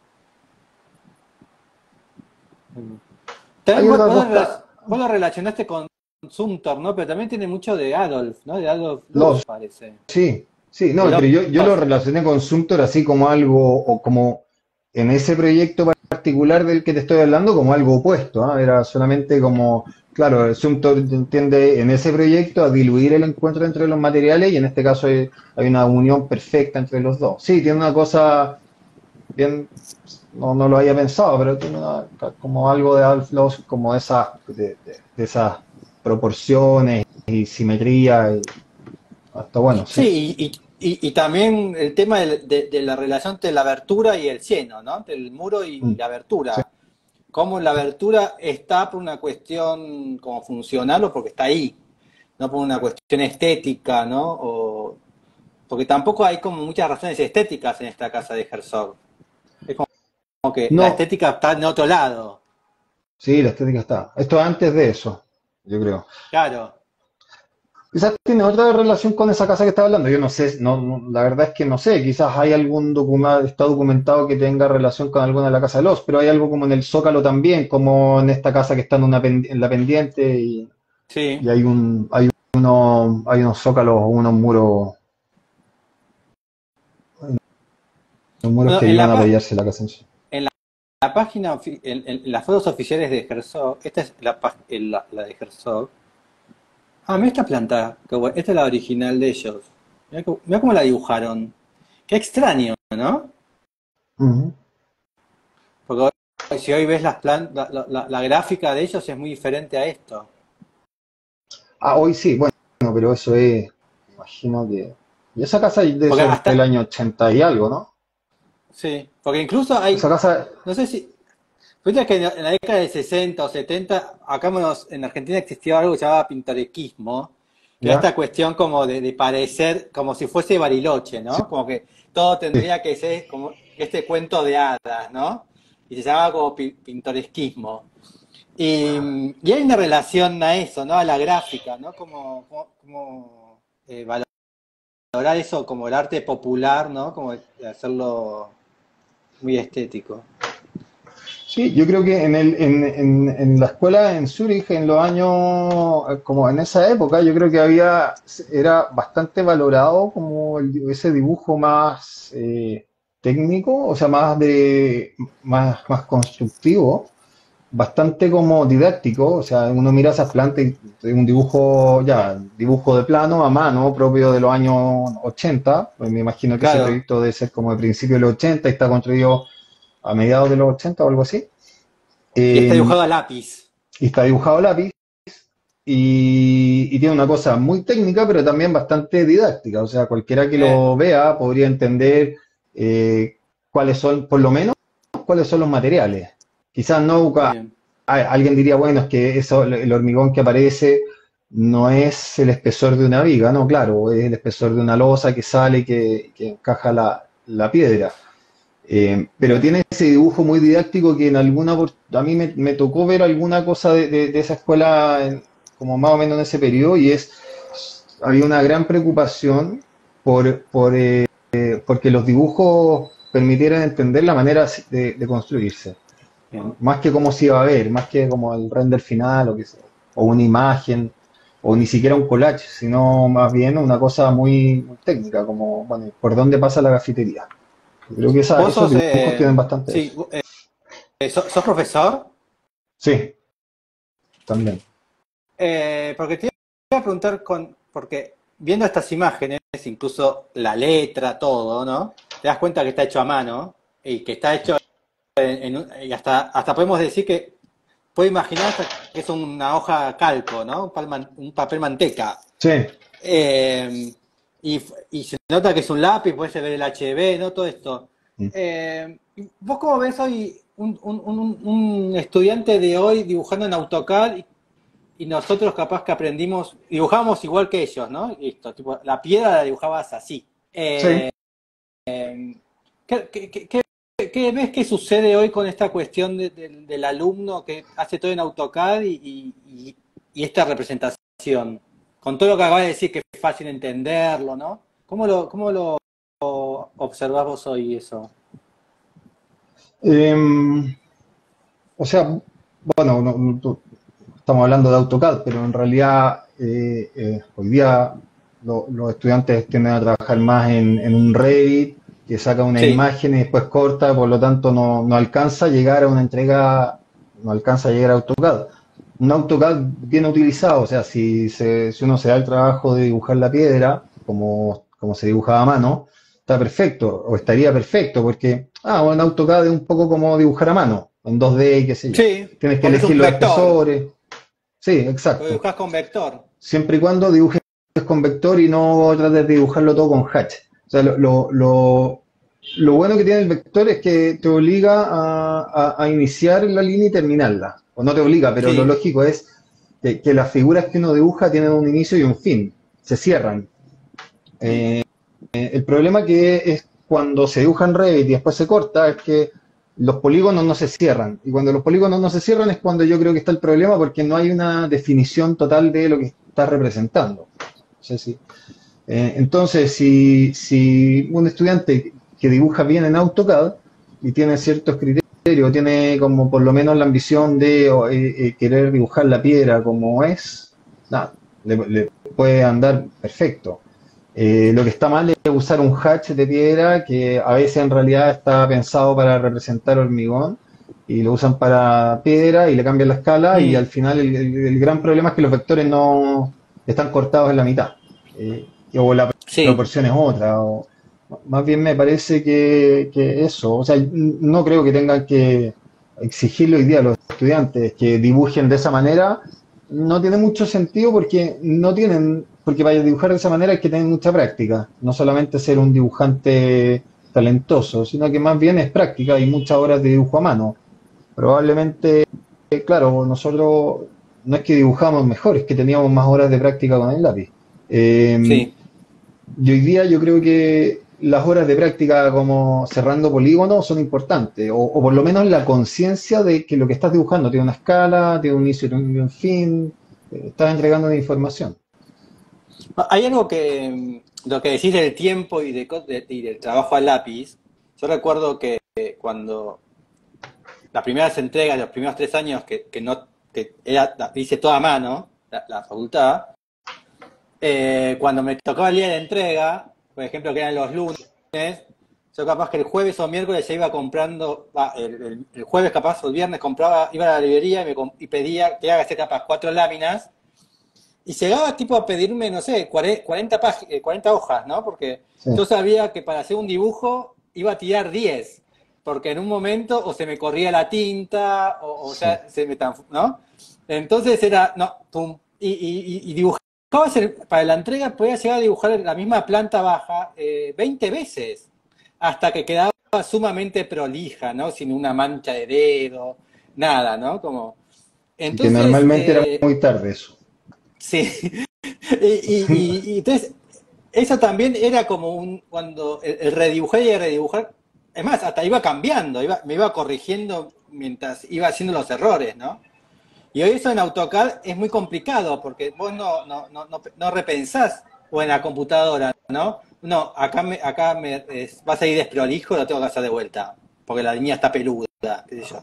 Hay También vos, otra vos lo, relac- cosa, vos lo relacionaste con Sumter, ¿no? Pero también tiene mucho de Adolf, ¿no? De Adolf Loos, los, parece. sí, sí, De no, pero yo, yo lo Loos. relacioné con Sumter así como algo, o como en ese proyecto particular del que te estoy hablando, como algo opuesto, ¿ah? Era solamente como, claro, el Sumter tiende en ese proyecto a diluir el encuentro entre los materiales y en este caso hay, hay una unión perfecta entre los dos. Sí, tiene una cosa bien, no, no lo había pensado, pero tiene una- como algo de Alf Loss, como esas, de, de- de esas proporciones y simetría, y hasta bueno, sí. Sí, y, y- y- y también el tema de, de- de la relación entre la abertura y el cieno, ¿no? Entre el muro y, y Mm, la sí, abertura. Cómo la abertura está por una cuestión como funcional o porque está ahí, no por una cuestión estética, ¿no? O, porque tampoco hay como muchas razones estéticas en esta casa de Herzog. Es como que la no, estética está en otro lado. sí, la estética está. Esto es antes de eso, yo creo. Claro. Quizás tiene otra relación con esa casa que estaba hablando. Yo no sé, no, no- la verdad es que no sé. Quizás hay algún documento, está documentado que tenga relación con alguna de la casa de los, pero hay algo como en el Zócalo también, como en esta casa que está en, una pen- en la pendiente y, Sí. y hay un, hay uno, hay unos zócalos, unos muros, unos muros Bueno, que en ayudan la, a pa- apoyarse la casa en sí. en la, la página, ofi- en, en las fotos oficiales de Herzog, esta es la, pa- en la, la de Herzog. Ah, mira esta planta, qué bueno. Esta es la original de ellos. Mira cómo, mirá cómo la dibujaron. Qué extraño, ¿no? Ujú. Porque hoy- si hoy ves las plan- la, la- la- la gráfica de ellos es muy diferente a esto. Ah, hoy sí, bueno, pero eso es, me imagino que. Y esa casa debe Porque ser del hasta, año ochenta y algo, ¿no? sí, porque incluso Esa hay, casa, no sé si, fíjate que en la, en la década de sesenta o setenta, acá menos- en Argentina existía algo que se llamaba pintoresquismo, que era esta ¿ya? cuestión como de, de parecer, como si fuese Bariloche, Sí, ¿no? Como que todo tendría que ser como este cuento de hadas, ¿no? Y se llamaba como pi- pintoresquismo. Y, y hay una relación a eso, ¿no? A la gráfica, ¿no? Como, como, como, eh, valorar eso como el arte popular, ¿no? Como de hacerlo muy estético. Sí, yo creo que en el, en, en, en la escuela en Zúrich, en los años, eh, como en esa época, yo creo que había, era bastante valorado como el- ese dibujo más eh, técnico, o sea, más de, más, más constructivo, bastante como didáctico, o sea, uno mira esas plantas y es un dibujo, ya, dibujo de plano a mano, propio de los años ochenta, pues me imagino que ese Claro. proyecto debe ser como de principios de los ochenta y está construido a mediados de los ochenta o algo así. Y está Eh, dibujado a lápiz. y está dibujado a lápiz y, y tiene una cosa muy técnica, pero también bastante didáctica. O sea, cualquiera que Eh, lo vea podría entender eh, cuáles son, por lo menos, cuáles son los materiales. Quizás no, a- bien. alguien diría, bueno, es que eso, el hormigón que aparece no es el espesor de una viga, no, claro, es el espesor de una losa que sale y que, que encaja la, la piedra. Eh, pero Bien. tiene ese dibujo muy didáctico que en alguna, opor- a mí me, me tocó ver alguna cosa de, de- de esa escuela en- como más o menos en ese periodo y es, había una gran preocupación por, por, eh, porque los dibujos permitieran entender la manera de, de construirse. Bien. Más que cómo se iba a ver, más que como el render final o, que sea, o una imagen, o ni siquiera un collage, sino más bien una cosa muy, muy técnica, como, bueno, por dónde pasa la cafetería. Yo creo que esa- Vos esos sos, dibujos eh, tienen bastante eso. sí, eh, sos, sos profesor. Sí, también. Eh, porque te iba a preguntar con, porque viendo estas imágenes, incluso la letra, todo, ¿no? Te das cuenta que está hecho a mano y que está hecho en, en un- y hasta, hasta podemos decir que puedo imaginar hasta que es una hoja calco, ¿no? Un, palman- un papel manteca. Sí. Eh, y, y se nota que es un lápiz, puede ser el H B, ¿no? Todo esto. Mm. Eh, ¿Vos cómo ves hoy un, un- un- un estudiante de hoy dibujando en AutoCAD y, y nosotros capaz que aprendimos, dibujamos igual que ellos, ¿no? Listo, tipo, la piedra la dibujabas así. Sí. Eh, ¿qué, qué- qué- qué- qué ves que sucede hoy con esta cuestión de- de- del alumno que hace todo en AutoCAD y, y- y- y esta representación? Con todo lo que acabas de decir, que es fácil entenderlo, ¿no? ¿Cómo lo, cómo lo observás vos hoy eso? Em, o sea, bueno, no- no- tú- estamos hablando de AutoCAD, pero en realidad eh, eh, hoy día lo- los estudiantes tienden a trabajar más en, en un Revit, que saca una Sí, imagen y después corta, por lo tanto no, no alcanza a llegar a una entrega, no alcanza a llegar a AutoCAD. Un AutoCAD bien utilizado, o sea, si, se- si uno se da el trabajo de dibujar la piedra, como, como se dibujaba a mano, está perfecto, o estaría perfecto, porque, ah, un AutoCAD es un poco como dibujar a mano, en dos D y qué sé yo. sí, Tienes que porque es elegir un los vector, espesores. Sí, lo exacto. dibujás con vector. Siempre y cuando dibujes con vector y no trates de dibujarlo todo con hatch. O sea, lo, lo, lo, lo bueno que tiene el vector es que te obliga a, a- a iniciar la línea y terminarla. O no te obliga, pero lo Sí, lógico es que, que las figuras que uno dibuja tienen un inicio y un fin. Se cierran. mm, Eh, El problema que es cuando se dibuja en Revit y después se corta es que los polígonos no se cierran. Y cuando los polígonos no se cierran es cuando yo creo que está el problema porque no hay una definición total de lo que está representando. No sé si- eh, entonces, si, si un estudiante que dibuja bien en AutoCAD y tiene ciertos criterios, tiene como por lo menos la ambición de o, eh, eh, querer dibujar la piedra como es, nada, le, le puede andar perfecto. Eh, lo que está mal es usar un hatch de piedra que a veces en realidad está pensado para representar hormigón y lo usan para piedra y le cambian la escala y al mm, final el, el- el gran problema es que los vectores no están cortados en la mitad. Eh, o la sí. proporción es otra. O, más bien me parece que, que eso, o sea, no creo que tengan que exigirle hoy día a los estudiantes que dibujen de esa manera, no tiene mucho sentido porque no tienen, porque para dibujar de esa manera hay que tener mucha práctica, no solamente ser un dibujante talentoso, sino que más bien es práctica y muchas horas de dibujo a mano. Probablemente, claro, nosotros no es que dibujamos mejor, es que teníamos más horas de práctica con el lápiz. Eh, Sí. y hoy día yo creo que las horas de práctica como cerrando polígonos son importantes, o, o por lo menos la conciencia de que lo que estás dibujando tiene una escala, tiene un inicio y un un fin, eh, estás entregando una información. Hay algo que, mm, lo que decís del tiempo y, de, co- de- y del trabajo al lápiz. Yo recuerdo que cuando las primeras entregas, los primeros tres años que, que no que era, la hice toda a mano, la, la facultad, eh, cuando me tocaba el día de entrega, por ejemplo, que eran los lunes, yo capaz que el jueves o miércoles ya iba comprando, va, el, el, el jueves capaz o el viernes compraba, iba a la librería y, me, y pedía que haga hacer capaz cuatro láminas, y llegaba tipo a pedirme, no sé, cuarenta, cuarenta hojas, ¿no? Porque Sí. yo sabía que para hacer un dibujo iba a tirar diez, porque en un momento o se me corría la tinta, o, o Sí. sea, se me tan, ¿no? Entonces era, no, pum, y, y, y dibujaba, para la entrega podía llegar a dibujar la misma planta baja eh, veinte veces, hasta que quedaba sumamente prolija, ¿no? Sin una mancha de dedo, nada, ¿no? Como, Y que entonces, normalmente era eh, muy tarde eso. sí, y, y, y, y entonces, eso también era como un, cuando el, el redibujar y el redibujar, es más, hasta iba cambiando, iba, me iba corrigiendo mientras iba haciendo los errores, ¿no? Y hoy eso en AutoCAD es muy complicado, porque vos no, no, no, no, no repensás, o en la computadora, ¿no? No, acá me, acá me es, vas a ir desprolijo, lo tengo que hacer de vuelta, porque la línea está peluda, qué sé yo.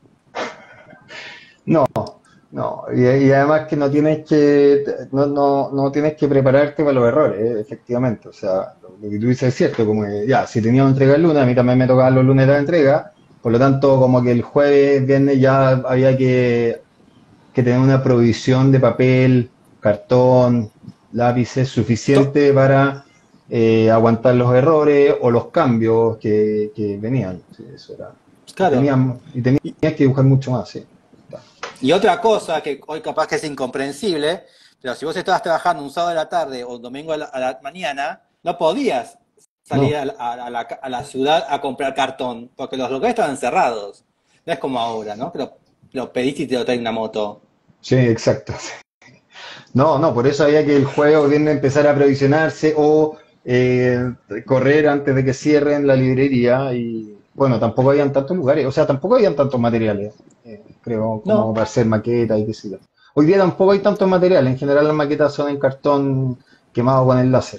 No, no, y, y además que no tienes que, no, no, no tienes que prepararte para los errores, eh, efectivamente. O sea, lo, lo que tú dices es cierto, como que ya, si teníamos entrega el lunes, a mí también me tocaban los lunes la entrega, por lo tanto, como que el jueves, viernes ya había que, que tener una provisión de papel, cartón, lápices To- suficiente para eh, aguantar los errores o los cambios que, que venían. Sí, eso era. Y claro. teníamos, y tenías Y, que dibujar mucho más, sí. y otra cosa que hoy capaz que es incomprensible, pero si vos estabas trabajando un sábado de la tarde o un domingo a la, a la mañana, no podías salir No, a la, a, la, a la ciudad a comprar cartón, porque los locales estaban cerrados. No es como ahora, ¿no? Que lo, lo pedís y te lo trae una moto. sí, exacto. No, no, por eso había que el juego tiende a empezar a aprovisionarse o eh, correr antes de que cierren la librería y bueno, tampoco habían tantos lugares, o sea, tampoco habían tantos materiales, eh, creo, como No. para hacer maquetas y qué sé yo. Hoy día tampoco hay tantos materiales, en general las maquetas son en cartón quemado con el láser.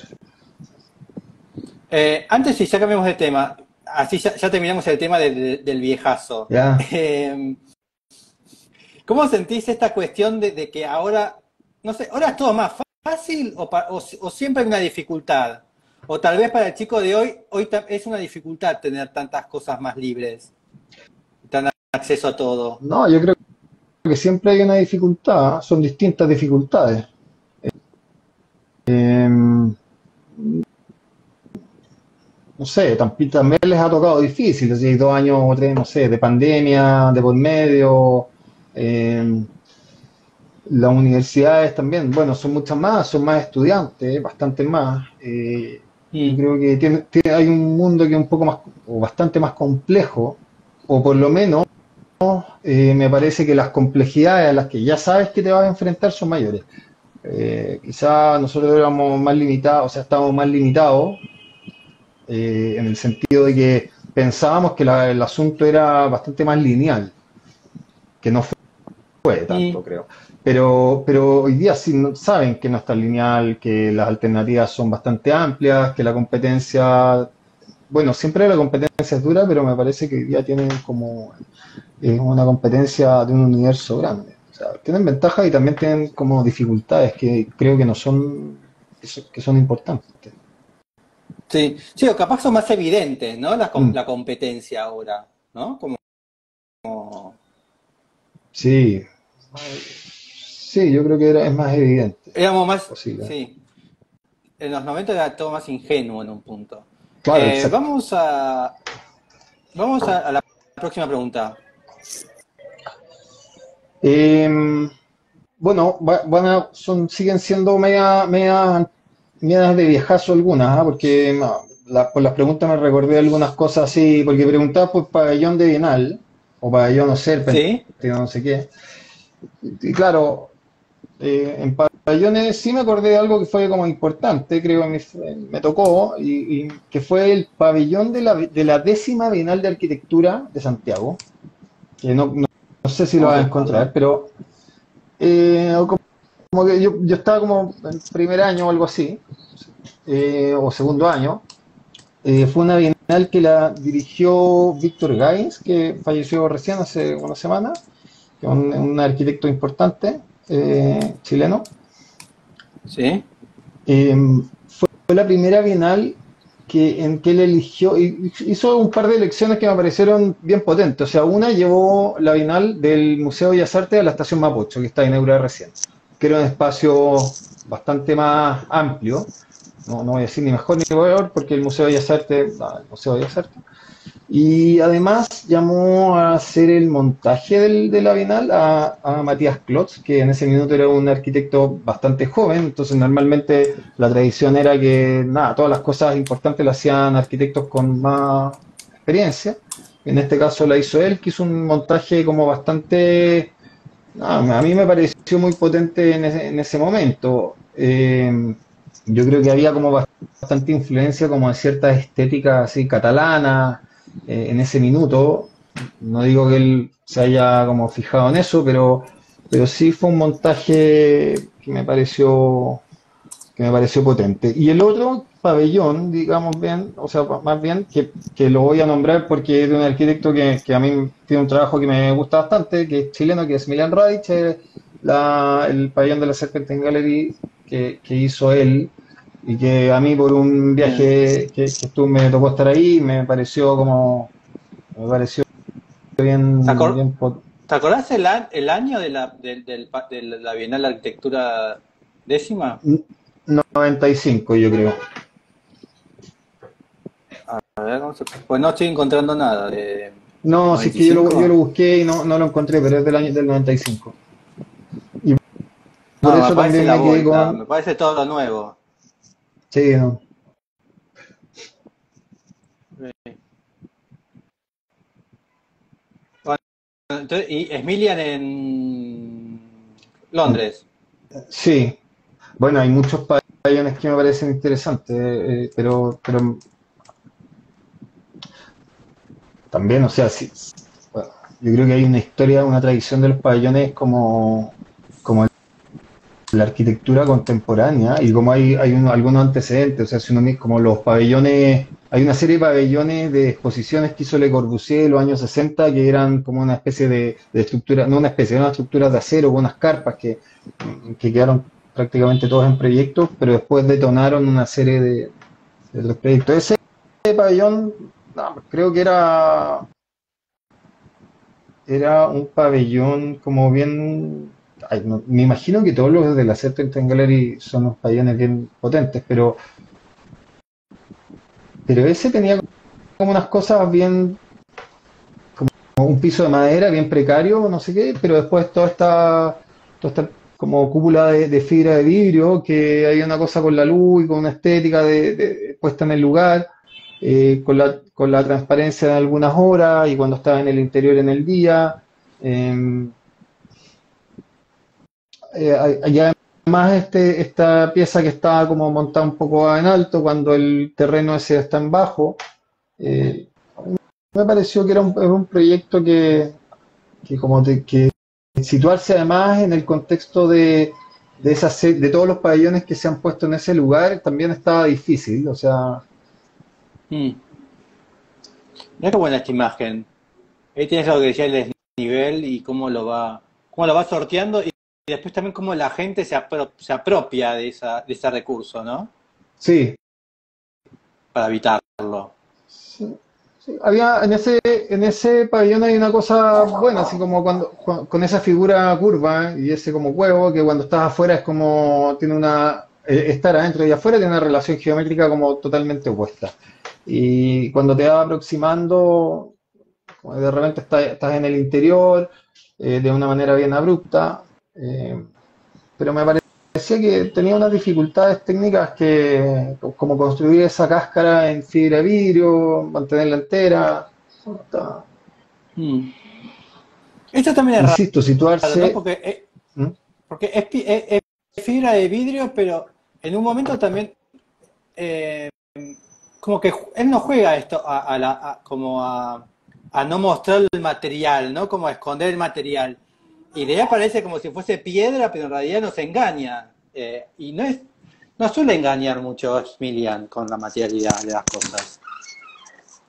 Eh, antes, si ya cambiamos de tema, así ya, ya terminamos el tema de, de, del viejazo. ¿Ya? Eh, ¿Cómo sentís esta cuestión de, de que ahora, no sé, ahora es todo más fácil o, pa- o, o siempre hay una dificultad? O tal vez para el chico de hoy, hoy ta- es una dificultad tener tantas cosas más libres, tener acceso a todo. No, yo creo que siempre hay una dificultad, son distintas dificultades. Em, no sé, tam- también les ha tocado difícil, así dos años o tres, no sé, de pandemia, de por medio. eh, las universidades también, bueno, son muchas más, son más estudiantes, bastante más. eh, yo Mm, creo que tiene, tiene- hay un mundo que es un poco más, o bastante más complejo, o por lo menos eh, me parece que las complejidades a las que ya sabes que te vas a enfrentar son mayores. Eh, quizá nosotros éramos más limitados, o sea, estábamos más limitados eh, en el sentido de que pensábamos que la- el asunto era bastante más lineal, que no fue mm, tanto, creo. Pero, pero hoy día sí no- saben que no es tan lineal, que las alternativas son bastante amplias, que la competencia, bueno, siempre la competencia es dura, pero me parece que hoy día tienen como eh, una competencia de un universo grande. O sea, tienen ventajas y también tienen como dificultades que creo que no son, que son, que son importantes. sí, sí, o capaz son más evidentes, ¿no? La, com- Mm, la competencia ahora, ¿no? Como, sí, sí, yo creo que era, es más evidente, éramos más, posible. sí, en los noventa era todo más ingenuo en un punto. Claro, Eh, exacto. vamos a, vamos a, a la próxima pregunta. Eh, bueno, va- van a- son, siguen siendo media, media, medias de viejazo algunas, ¿ah? Porque no, la- por las preguntas me recordé algunas cosas así, porque preguntaba por pabellón de Bienal, o pabellón o Serpent, ¿Sí? no sé qué. Y, y claro, eh, en pabellones sí me acordé de algo que fue como importante, creo que me, me tocó, y, y que fue el pabellón de la, de la décima Bienal de Arquitectura de Santiago, que no, no, no sé si lo No vas a encontrar, recuerdo. pero eh, como que yo, yo estaba como en primer año o algo así, eh, o segundo año, eh, fue una bienal que la dirigió Víctor Gaines, que falleció recién hace una semana, que es un, un arquitecto importante eh, chileno. ¿Sí? Eh, fue, fue la primera bienal que, en que él eligió, y hizo un par de elecciones que me parecieron bien potentes. O sea, una llevó la bienal del Museo de Bellas Artes a la Estación Mapocho, que está inaugurada recién, que era un espacio bastante más amplio. No, no voy a decir ni mejor ni peor, porque el Museo de Bellas Artes, no, el Museo de Bellas Artes. Y además llamó a hacer el montaje del, de la Bienal a, a Matías Klotz, que en ese minuto era un arquitecto bastante joven. Entonces normalmente la tradición era que nada, todas las cosas importantes las hacían arquitectos con más experiencia. En este caso la hizo él, que hizo un montaje como bastante, nada, a mí me pareció muy potente en ese, en ese momento. Eh, yo creo que había como bastante influencia como de ciertas estéticas así catalanas eh, en ese minuto. No digo que él se haya como fijado en eso, pero, pero sí fue un montaje que me pareció que me pareció potente. Y el otro pabellón, digamos bien, o sea, más bien que, que lo voy a nombrar porque es de un arquitecto que, que a mí tiene un trabajo que me gusta bastante, que es chileno, que es Milian Radich, eh, la, el pabellón de la Serpentine Gallery que, que hizo él, y que a mí por un Bien. viaje que, que estuve, me tocó estar ahí, me pareció como, me pareció ¿Te bien, acor- bien pot- ¿Te acordás el, a- el año de la, del- del pa- de la Bienal de Arquitectura décima? noventa y cinco yo creo. A ver, vamos a- pues no estoy encontrando nada de No, si es noventa y que yo lo, yo lo cinco. busqué y no, no lo encontré, pero es del año del noventa y cinco. Y cinco. Y por No, me eso parece también la me quedé vuelta, con, me parece todo lo nuevo. sí, no. Sí. Bueno, entonces, y Smilian en Londres. Sí, bueno, hay muchos pabellones que me parecen interesantes, eh, pero, pero también, o sea, sí, bueno, yo creo que hay una historia, una tradición de los pabellones como, como la arquitectura contemporánea y como hay, hay uno- algunos antecedentes, o sea, si uno mira como los pabellones, hay una serie de pabellones de exposiciones que hizo Le Corbusier en los años sesenta que eran como una especie de, de estructura, no una especie, eran estructuras de acero con unas carpas que, que quedaron prácticamente todos en proyectos, pero después detonaron una serie de, de otros proyectos. Ese pabellón, no, creo que era era un pabellón como bien. Ay, no- me imagino que todos los de la Serpentine Gallery son unos pabellones bien potentes, pero, pero ese tenía como unas cosas bien, como un piso de madera bien precario, no sé qué, pero después toda esta, toda esta como cúpula de, de fibra de vidrio, que hay una cosa con la luz y con una estética de, de- puesta en el lugar, eh, con la, con la transparencia de algunas horas y cuando estaba en el interior en el día. em, eh, y además este, esta pieza que está como montada un poco en alto cuando el terreno ese está en bajo, eh, me pareció que era un, era un proyecto que, que como te- que situarse además en el contexto de, de, esas, se- de todos los pabellones que se han puesto en ese lugar también estaba difícil, o sea, Mm. Mira qué buena esta imagen. Ahí tienes lo que decía el desnivel y cómo lo va, cómo lo va sorteando y después también cómo la gente se, apro- se apropia de esa, de ese recurso, ¿no? sí, Para evitarlo. sí, sí. Había en ese, en ese pabellón hay una cosa buena, así como cuando cu- con esa figura curva y ese como huevo, que cuando estás afuera es como tiene una eh, estar adentro y afuera tiene una relación geométrica como totalmente opuesta. Y cuando te vas aproximando, como de repente estás, estás en el interior eh, de una manera bien abrupta, eh, pero me parecía que tenía unas dificultades técnicas que, como construir esa cáscara en fibra de vidrio, mantenerla entera. Está- Mm. Esto también es Insisto, raro, ¿no? situarse. Porque, eh, ¿Mm? porque es, pi- es- es fibra de vidrio, pero en un momento también eh, como que ju- él no juega esto a, a la, a- como a, a no mostrar el material, ¿no? Como a esconder el material. Y de ahí parece como si fuese piedra, pero en realidad nos engaña. Eh, y no es, no suele engañar mucho Smilian con la materialidad de las cosas.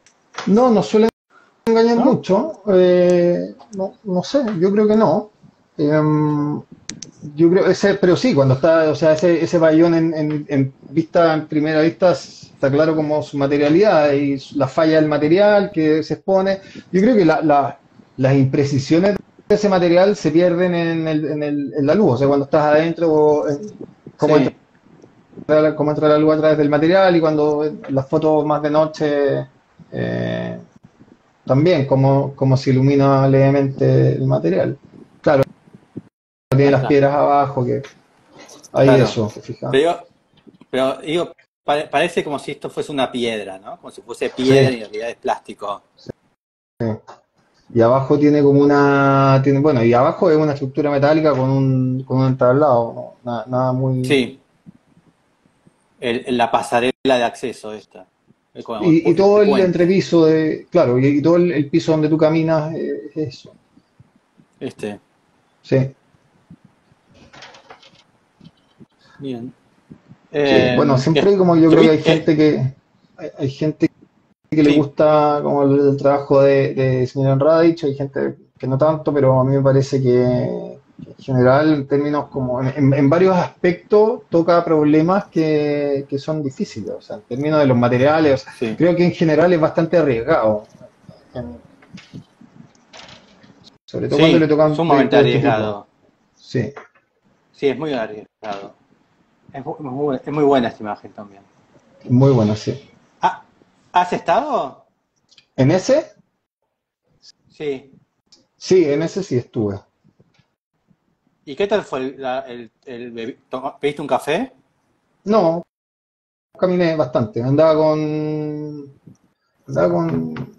No, no suelen engañar ¿no? mucho. eh, no, no sé, yo creo que no. Em, yo creo ese, pero sí, cuando está, o sea, ese, ese bayón en, en- en vista, en primera vista, está claro como su materialidad y su- la falla del material que se expone. Yo creo que la- la- las imprecisiones de ese material se pierden en, el- en el- en la luz, o sea, cuando estás adentro, o en- cómo entra, Sí, la- cómo entra la luz a través del material y cuando en las fotos más de noche, eh, también, cómo, cómo se ilumina levemente el material. Claro, tiene ahí las está, piedras abajo, que hay claro. eso, ¿te fijas? Pero, pero digo, pare- parece como si esto fuese una piedra, ¿no? Como si fuese piedra y Sí, en realidad es plástico. sí. Y abajo tiene como una, tiene, bueno, y abajo es una estructura metálica con un, con un entablado, ¿no? Nada, nada muy... Sí, el- el- la pasarela de acceso esta. Es como el, Y, y pu- el todo el puente, entrepiso de, claro, y, y todo el, el piso donde tú caminas eh, es eso. este. Sí, Bien. sí. Bueno, Eh, siempre hay est- como yo creo que hay ¿tuviste? gente que, hay, hay gente que le Sí, gusta como el, el trabajo de, de señor Radich, hay gente que no tanto, pero a mí me parece que, que en general, en términos como, en, en- en varios aspectos, toca problemas que, que son difíciles, o sea, en términos de los materiales, o sea, sí, creo que en general es bastante arriesgado, en- sobre todo cuando le sí, tocan sumamente proyectos de este tipo. arriesgado. Sí, Sí, es muy arriesgado. Es, mu- muy, bu- es muy buena esta imagen también. muy bueno, sí. Ah, ¿has estado? ¿En ese? Sí. Sí, en ese sí estuve. ¿Y qué tal fue el, la- el, el bebi- toma- ¿Pediste un café? No, caminé bastante, andaba con, andaba con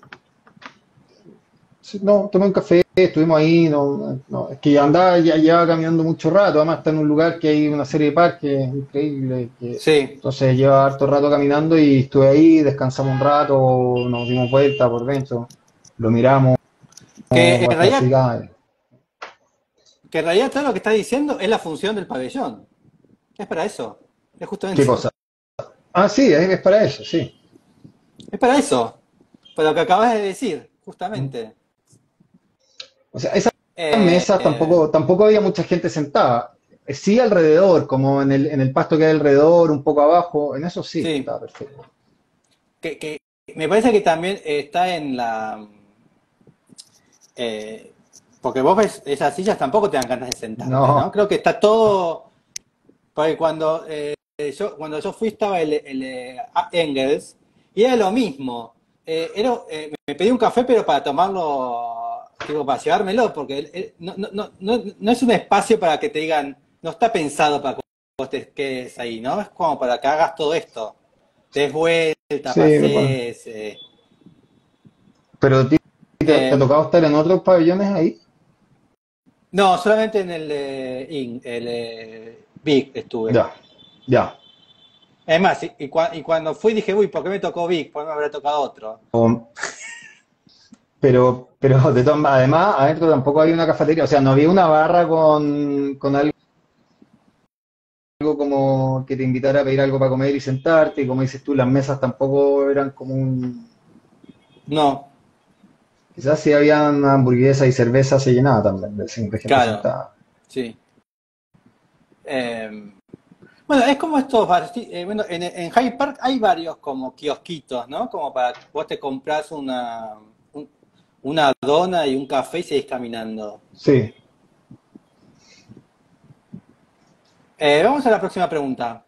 sí, no, tomé un café, estuvimos ahí, no, no, es que ya andaba, ya llevaba caminando mucho rato, además está en un lugar que hay una serie de parques increíble, que Sí. entonces lleva harto rato caminando y estuve ahí, descansamos un rato, nos dimos vuelta por dentro, lo miramos, Que en así, realidad, ah, que en realidad todo lo que estás diciendo es la función del pabellón. Es para eso. Es ¿qué justamente. cosa? Ah, sí, es, es para eso, sí. Es para eso. Para lo que acabas de decir, justamente. O sea, esas Eh, mesas eh, tampoco, tampoco había mucha gente sentada, sí alrededor, como en el, en el pasto que hay alrededor, un poco abajo, en eso sí, sí. estaba perfecto. Que, que me parece que también está en la. eh, Porque vos ves, esas sillas tampoco te dan ganas de sentarte, ¿no? No, Creo que está todo. Porque cuando, eh, yo, cuando yo fui estaba el, el, eh, Engels y era lo mismo. Eh, era, eh, me pedí un café, pero para tomarlo, tipo, para llevármelo, porque él- él- no, no, no, no, no es un espacio para que te digan, no está pensado para que vos te quedes ahí, ¿no? Es como para que hagas todo esto. Des vuelta, sí, me pasa. pasees. Eh, Pero a ti te, te ha eh, tocado estar en otros pabellones ahí. no, solamente en el, eh, In- el eh, Big estuve. Ya, ya. Es más, y, y cua- y cuando fui dije, uy, ¿por qué me tocó Big? ¿Por qué me habría tocado otro? O- pero, pero de todas maneras, además, adentro tampoco había una cafetería. O sea, no había una barra con, con algo como que te invitara a pedir algo para comer y sentarte. Y como dices tú, las mesas tampoco eran como un. No, Quizás si habían hamburguesas y cerveza se llenaba también de, de gente claro, sentada. sí. Eh, bueno, es como estos bares, sí, eh, bueno, en, en Hyde Park hay varios como kiosquitos, ¿no? Como para que vos te compras una, un- una dona y un café y seguís caminando. Sí. Eh, vamos a la próxima pregunta.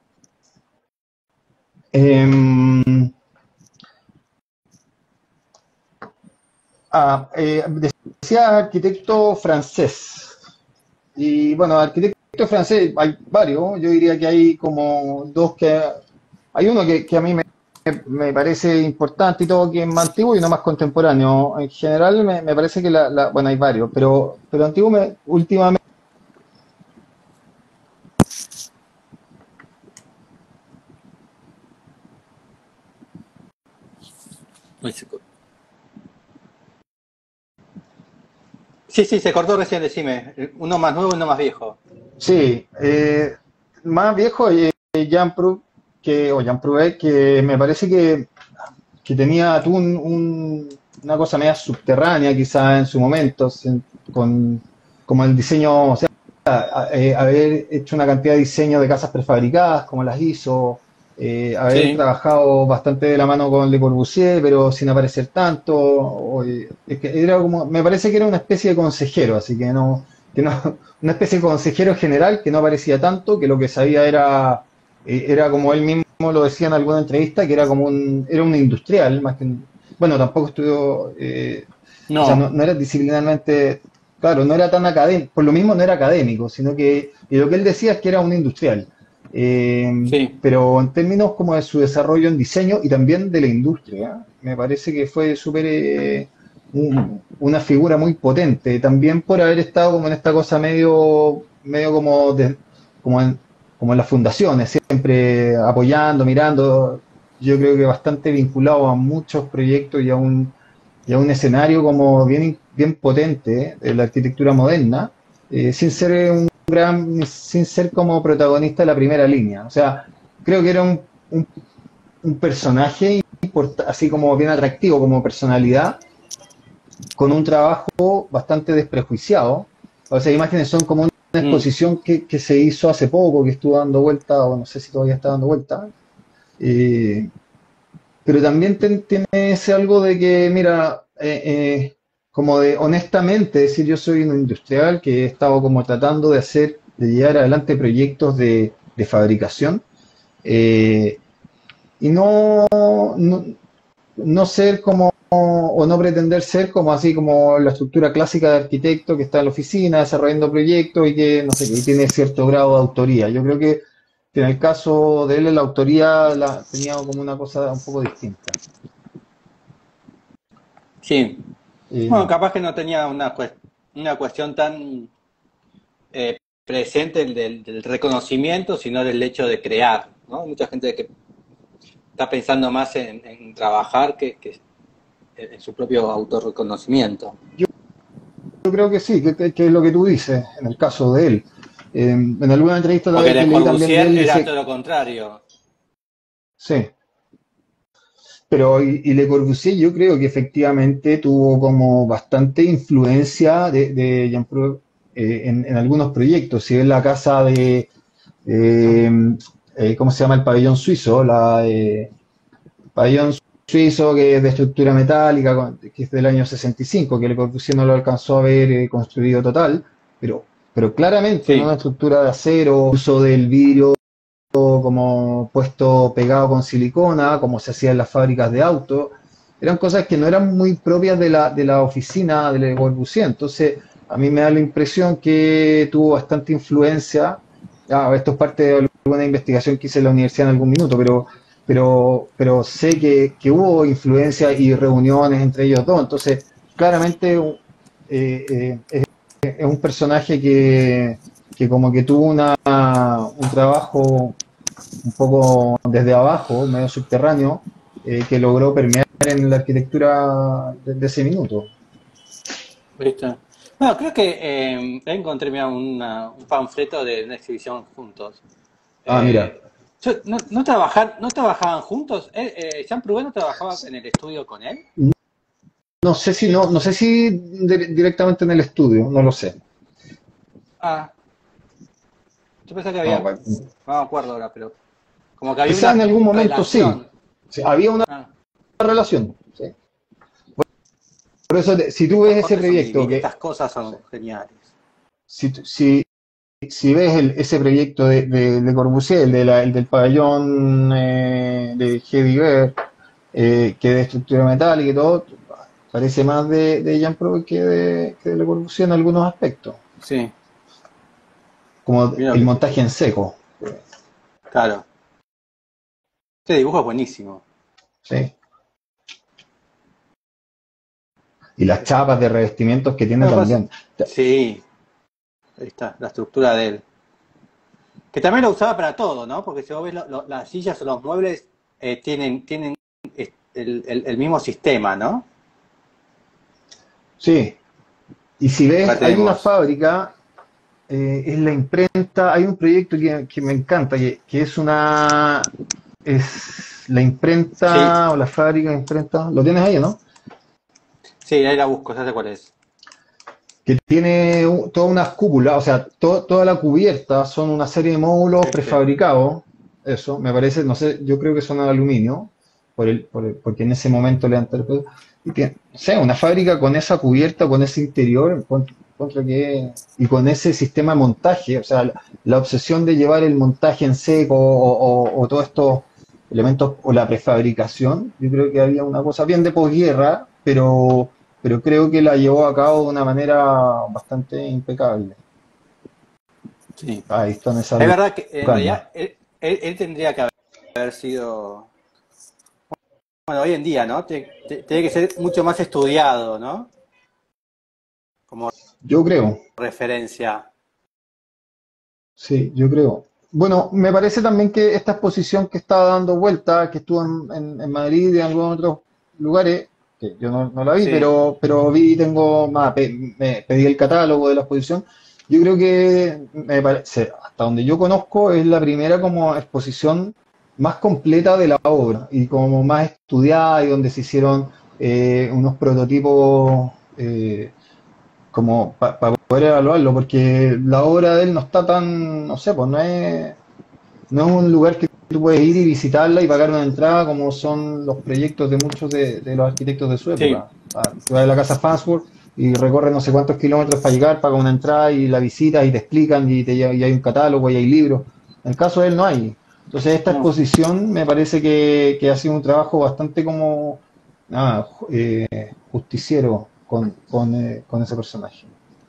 Em, ah, eh, decía arquitecto francés. Y bueno, arquitecto francés hay varios. Yo diría que hay como dos que. Hay uno que, que a mí me, me parece importante y todo, que es más antiguo y uno más contemporáneo. En general me, me parece que la, la- bueno, hay varios, pero, pero antiguo me, últimamente. Uy, se co- Sí, sí, se cortó recién, decime. Uno más nuevo y uno más viejo. Sí, eh, más viejo, eh, Jean Prouvé, que, o Jean Prouvé, que me parece que que tenía tú un- un- una cosa media subterránea quizás en su momento, sin- con, como el diseño, o sea, a- eh, haber hecho una cantidad de diseños de casas prefabricadas, como las hizo, eh, haber Sí, trabajado bastante de la mano con Le Corbusier, pero sin aparecer tanto, o, eh, es que era como, me parece que era una especie de consejero, así que no, que no, una especie de consejero general que no aparecía tanto, que lo que sabía era, eh, era como él mismo lo decía en alguna entrevista, que era como un, era un industrial, más que un, bueno, tampoco estudió, eh, o sea, no, no, no era disciplinarmente, claro, no era tan académico, por lo mismo no era académico, sino que y lo que él decía es que era un industrial. Eh, sí. pero en términos como de su desarrollo en diseño y también de la industria, me parece que fue súper eh, un- una figura muy potente, también por haber estado como en esta cosa medio, medio como, de- como, en, como en las fundaciones, siempre apoyando, mirando, yo creo que bastante vinculado a muchos proyectos y a un, y a un escenario como bien, bien potente eh, de la arquitectura moderna, eh, sin ser un gran, sin ser como protagonista de la primera línea. O sea, creo que era un, un, un personaje import- así como bien atractivo como personalidad, con un trabajo bastante desprejuiciado. O sea, imágenes son como una Mm, exposición que, que se hizo hace poco, que estuvo dando vuelta, o no sé si todavía está dando vuelta. Eh, pero también ten- tiene ese algo de que, mira, eh, eh, como de honestamente decir yo soy un industrial que he estado como tratando de hacer, de llevar adelante proyectos de, de fabricación, eh, y no, no, no ser como, o no pretender ser como así como la estructura clásica de arquitecto que está en la oficina desarrollando proyectos y que, no sé, que tiene cierto grado de autoría. Yo creo que, que en el caso de él la autoría la, tenía como una cosa un poco distinta. sí. Bueno, Eh, capaz que no tenía una, cues- una cuestión tan eh, presente el del, del reconocimiento, sino del hecho de crear, ¿no? Mucha gente que está pensando más en, en trabajar que, que en su propio autorreconocimiento. yo, yo creo que sí, que, que- que es lo que tú dices en el caso de él. Eh, en alguna entrevista Porque que Le leí también de Corbusier él era dice, todo lo contrario. sí, pero y, y Le Corbusier yo creo que efectivamente tuvo como bastante influencia de, de Jean-Paul eh, en, en algunos proyectos. Si ves la casa de, eh, eh, ¿cómo se llama? El pabellón suizo, la eh, pabellón suizo que es de estructura metálica, con- que es del año sesenta y cinco, que Le Corbusier no lo alcanzó a ver eh, construido total, pero, pero claramente en una Sí, estructura de acero, uso del vidrio como puesto pegado con silicona, como se hacía en las fábricas de autos, eran cosas que no eran muy propias de la, de la oficina de Le Corbusier. Entonces, a mí me da la impresión que tuvo bastante influencia. Ah, esto es parte de alguna investigación que hice en la universidad en algún minuto, pero, pero, pero sé que, que hubo influencia y reuniones entre ellos dos. Entonces, claramente eh, eh, es, es un personaje que, que como que tuvo una, un trabajo un poco desde abajo, medio subterráneo, eh, que logró permear en la arquitectura de, de ese minuto. ¿viste? Bueno, creo que eh, encontré mira, una- un panfleto de una exhibición juntos. Ah, mira, Eh, yo- no, no, trabajar, ¿No trabajaban juntos? Eh, eh, ¿Jean Prouvé no trabajaba en el estudio con él? no sé si no, no sé si de- directamente en el estudio, no lo sé. Ah, yo pensé que No, había, bueno, no me acuerdo ahora, pero como que había quizás en una algún momento sí. relación. Sí, había una Ah, relación. Sí. Por eso, te- si tú estos ves ese cortes son proyecto, divinos, que estas cosas sí, son geniales. si, si, si ves el- ese proyecto de, de, de Corbusier, el, de la- el del pabellón eh, de Heidegger, eh, que de estructura metálica y todo, parece más de, de Jean Prouvé que de, que de Le Corbusier en algunos aspectos, Sí, como mira lo el que te montaje digo. en seco, Claro, este dibujo es buenísimo. ¿sí? Y las chapas de revestimientos que tiene Bueno, pues, también. sí, ahí está, la estructura de él. Que también lo usaba para todo, ¿no? Porque si vos ves lo- lo- las sillas o los muebles eh, tienen, tienen eh, el, el- el mismo sistema, ¿no? Sí, y si Acá ves, hay una tenemos. fábrica, eh, es la imprenta, hay un proyecto que, que me encanta, que, que es una, es la Sí, imprenta o la fábrica de imprenta, lo tienes ahí, ¿no? sí, ahí la busco, ya sé cuál es. Que tiene u- todas unas cúpulas, o sea, to- toda la cubierta son una serie de módulos Sí, sí. prefabricados, eso, me parece, no sé, yo creo que son de aluminio, por el, por el- porque en ese momento le han tal- y tiene, o sea, una fábrica con esa cubierta, con ese interior, encuentro, encuentro que, y con ese sistema de montaje, o sea, la, la obsesión de llevar el montaje en seco o, o- o todos estos elementos, o la prefabricación, yo creo que había una cosa bien de posguerra, pero pero creo que la llevó a cabo de una manera bastante impecable. Sí. Ahí están esas Es verdad que en lucanas. realidad él, él- él tendría que haber sido, bueno, hoy en día, ¿no? Tie- tie- Tiene que ser mucho más estudiado, ¿no? Como Yo creo, referencia. sí, yo creo. Bueno, me parece también que esta exposición que estaba dando vuelta, que estuvo en, en- en Madrid y en algunos otros lugares, que yo no, no la vi, Sí, pero, pero vi, tengo, más, pe- me pedí el catálogo de la exposición. Yo creo que me parece, hasta donde yo conozco, es la primera como exposición más completa de la obra y como más estudiada y donde se hicieron eh, unos prototipos eh, como para poder evaluarlo, porque la obra de él no está tan, no sé, pues no es, no es un lugar que tú puedes ir y visitarla y pagar una entrada como son los proyectos de muchos de, de los arquitectos de su sí. época. Ah, tú vas a la casa Farnsworth y recorres no sé cuántos kilómetros para llegar, pagas una entrada y la visitas y te explican y, te, y hay un catálogo y hay libros. En el caso de él no hay. Entonces esta No. exposición me parece que, que ha sido un trabajo bastante como nada, eh, justiciero con, con, eh, con ese personaje.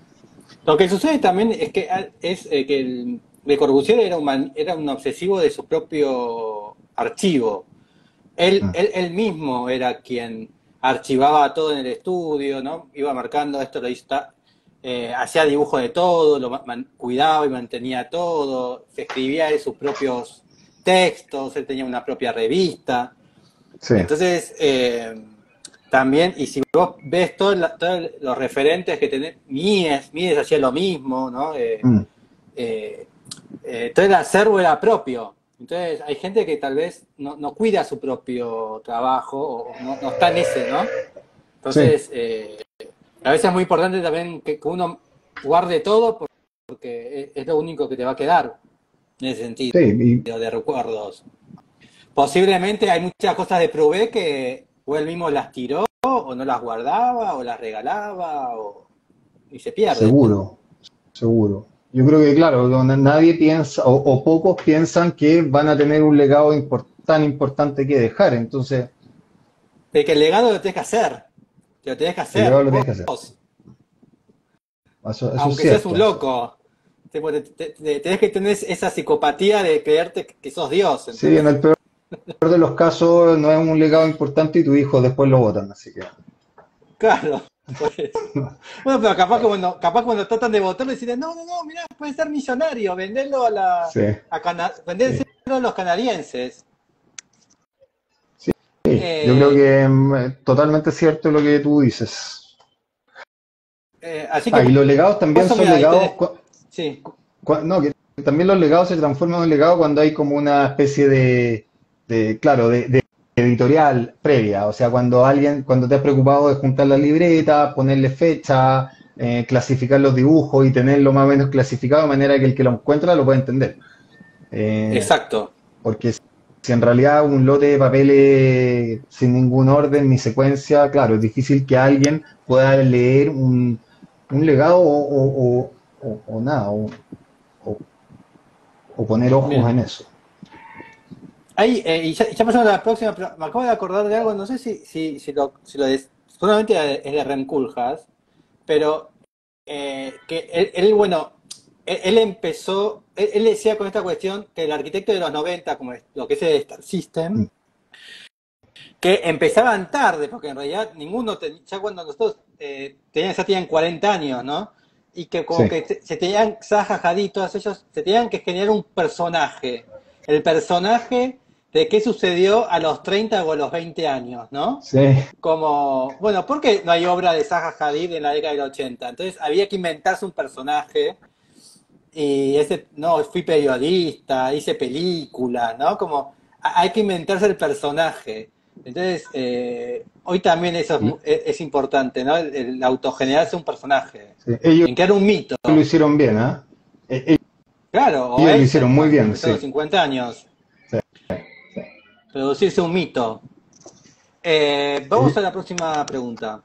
Lo que sucede también es que al- es eh, que el Le Corbusier era un, man- era un obsesivo de su propio archivo. Él, Mm. él, él mismo era quien archivaba todo en el estudio, ¿no? Iba marcando esto, lo hizo, ta- eh, hacía dibujo de todo, lo ma- man- cuidaba y mantenía todo, se escribía él sus propios textos, él tenía una propia revista. Sí. Entonces, eh, también, y si vos ves todos todo los referentes que tenés, Mies, Mies hacía lo mismo, ¿no? Eh, Mm. eh, eh, todo el acervo era propio. Entonces, hay gente que tal vez no, no cuida su propio trabajo o no, no está en ese, ¿no? Sí. Entonces, eh, a veces es muy importante también que, que uno guarde todo porque es, es lo único que te va a quedar en ese sentido Sí, y de recuerdos. Posiblemente hay muchas cosas de Prouvé que o él mismo las tiró o no las guardaba o las regalaba o, y se pierden. seguro, seguro. Yo creo que, claro, donde nadie piensa, o, o pocos piensan que van a tener un legado impor- tan importante que dejar. Entonces, De que el legado lo tenés que hacer, que lo tenés que el legado hacer lo tienes que hacer. vos, Eso, eso es aunque seas un cierto. Eso. loco. Tipo, te- te- te- tenés que tener esa psicopatía de creerte que sos Dios, Sí, en ¿entendés? el peor de los casos no es un legado importante y tus hijos después lo votan, así que. Claro, por eso. Bueno, pero capaz que cuando, capaz cuando tratan de votarlo deciden, no, no, no, mirá, puede ser millonario, venderlo a la, Sí, a Cana- sí, vendérselo a los canadienses. sí. Yo creo Eh, que mm, es totalmente cierto lo que tú dices. eh, así que Ah, y los legados por también eso, son mira, ahí legados. tenés, sí, Cua- No, que también los legados se transforman en un legado cuando hay como una especie de, de, claro, de, de editorial previa. O sea, cuando alguien, cuando te has preocupado de juntar la libreta, ponerle fecha, eh, clasificar los dibujos y tenerlo más o menos clasificado de manera que el que lo encuentra lo pueda entender. Eh, exacto. porque si en realidad un lote de papeles sin ningún orden ni secuencia, claro, es difícil que alguien pueda leer un, un legado o, o- o- o- o nada, o, o o poner ojos Bien. en eso. Ahí, eh, y ya, ya pasamos a la próxima, pero me acabo de acordar de algo, no sé si, si, si lo, si lo des- seguramente es de Rem Koolhaas, pero eh, que él, él, bueno, él, él empezó, él, él decía con esta cuestión que el arquitecto de los noventa como es- lo que es el Star System, Mm. que empezaban tarde, porque en realidad ninguno, ten- ya cuando nosotros eh, tenían, ya tenían cuarenta años, ¿no? Y que como Sí, que se, se tenían, Zaha Hadid, todos ellos, se tenían que generar un personaje. El personaje de qué sucedió a los treinta o a los veinte años, ¿no? sí, Como, bueno, ¿por qué no hay obra de Zaha Hadid en la década del ochenta? Entonces había que inventarse un personaje y ese, no, fui periodista, hice películas, ¿no? Como hay que inventarse el personaje. Entonces, eh, hoy también eso es, mu- es- es importante, ¿no? El, el autogenerarse un personaje, Sí, ellos en crear un mito. lo hicieron bien, ¿ah? E- Claro, o Ellos lo hicieron Einstein, muy ¿no? Que bien, empezó a sí. los cincuenta años, Sí, sí. producirse un mito. Eh, vamos Eh, a la próxima pregunta.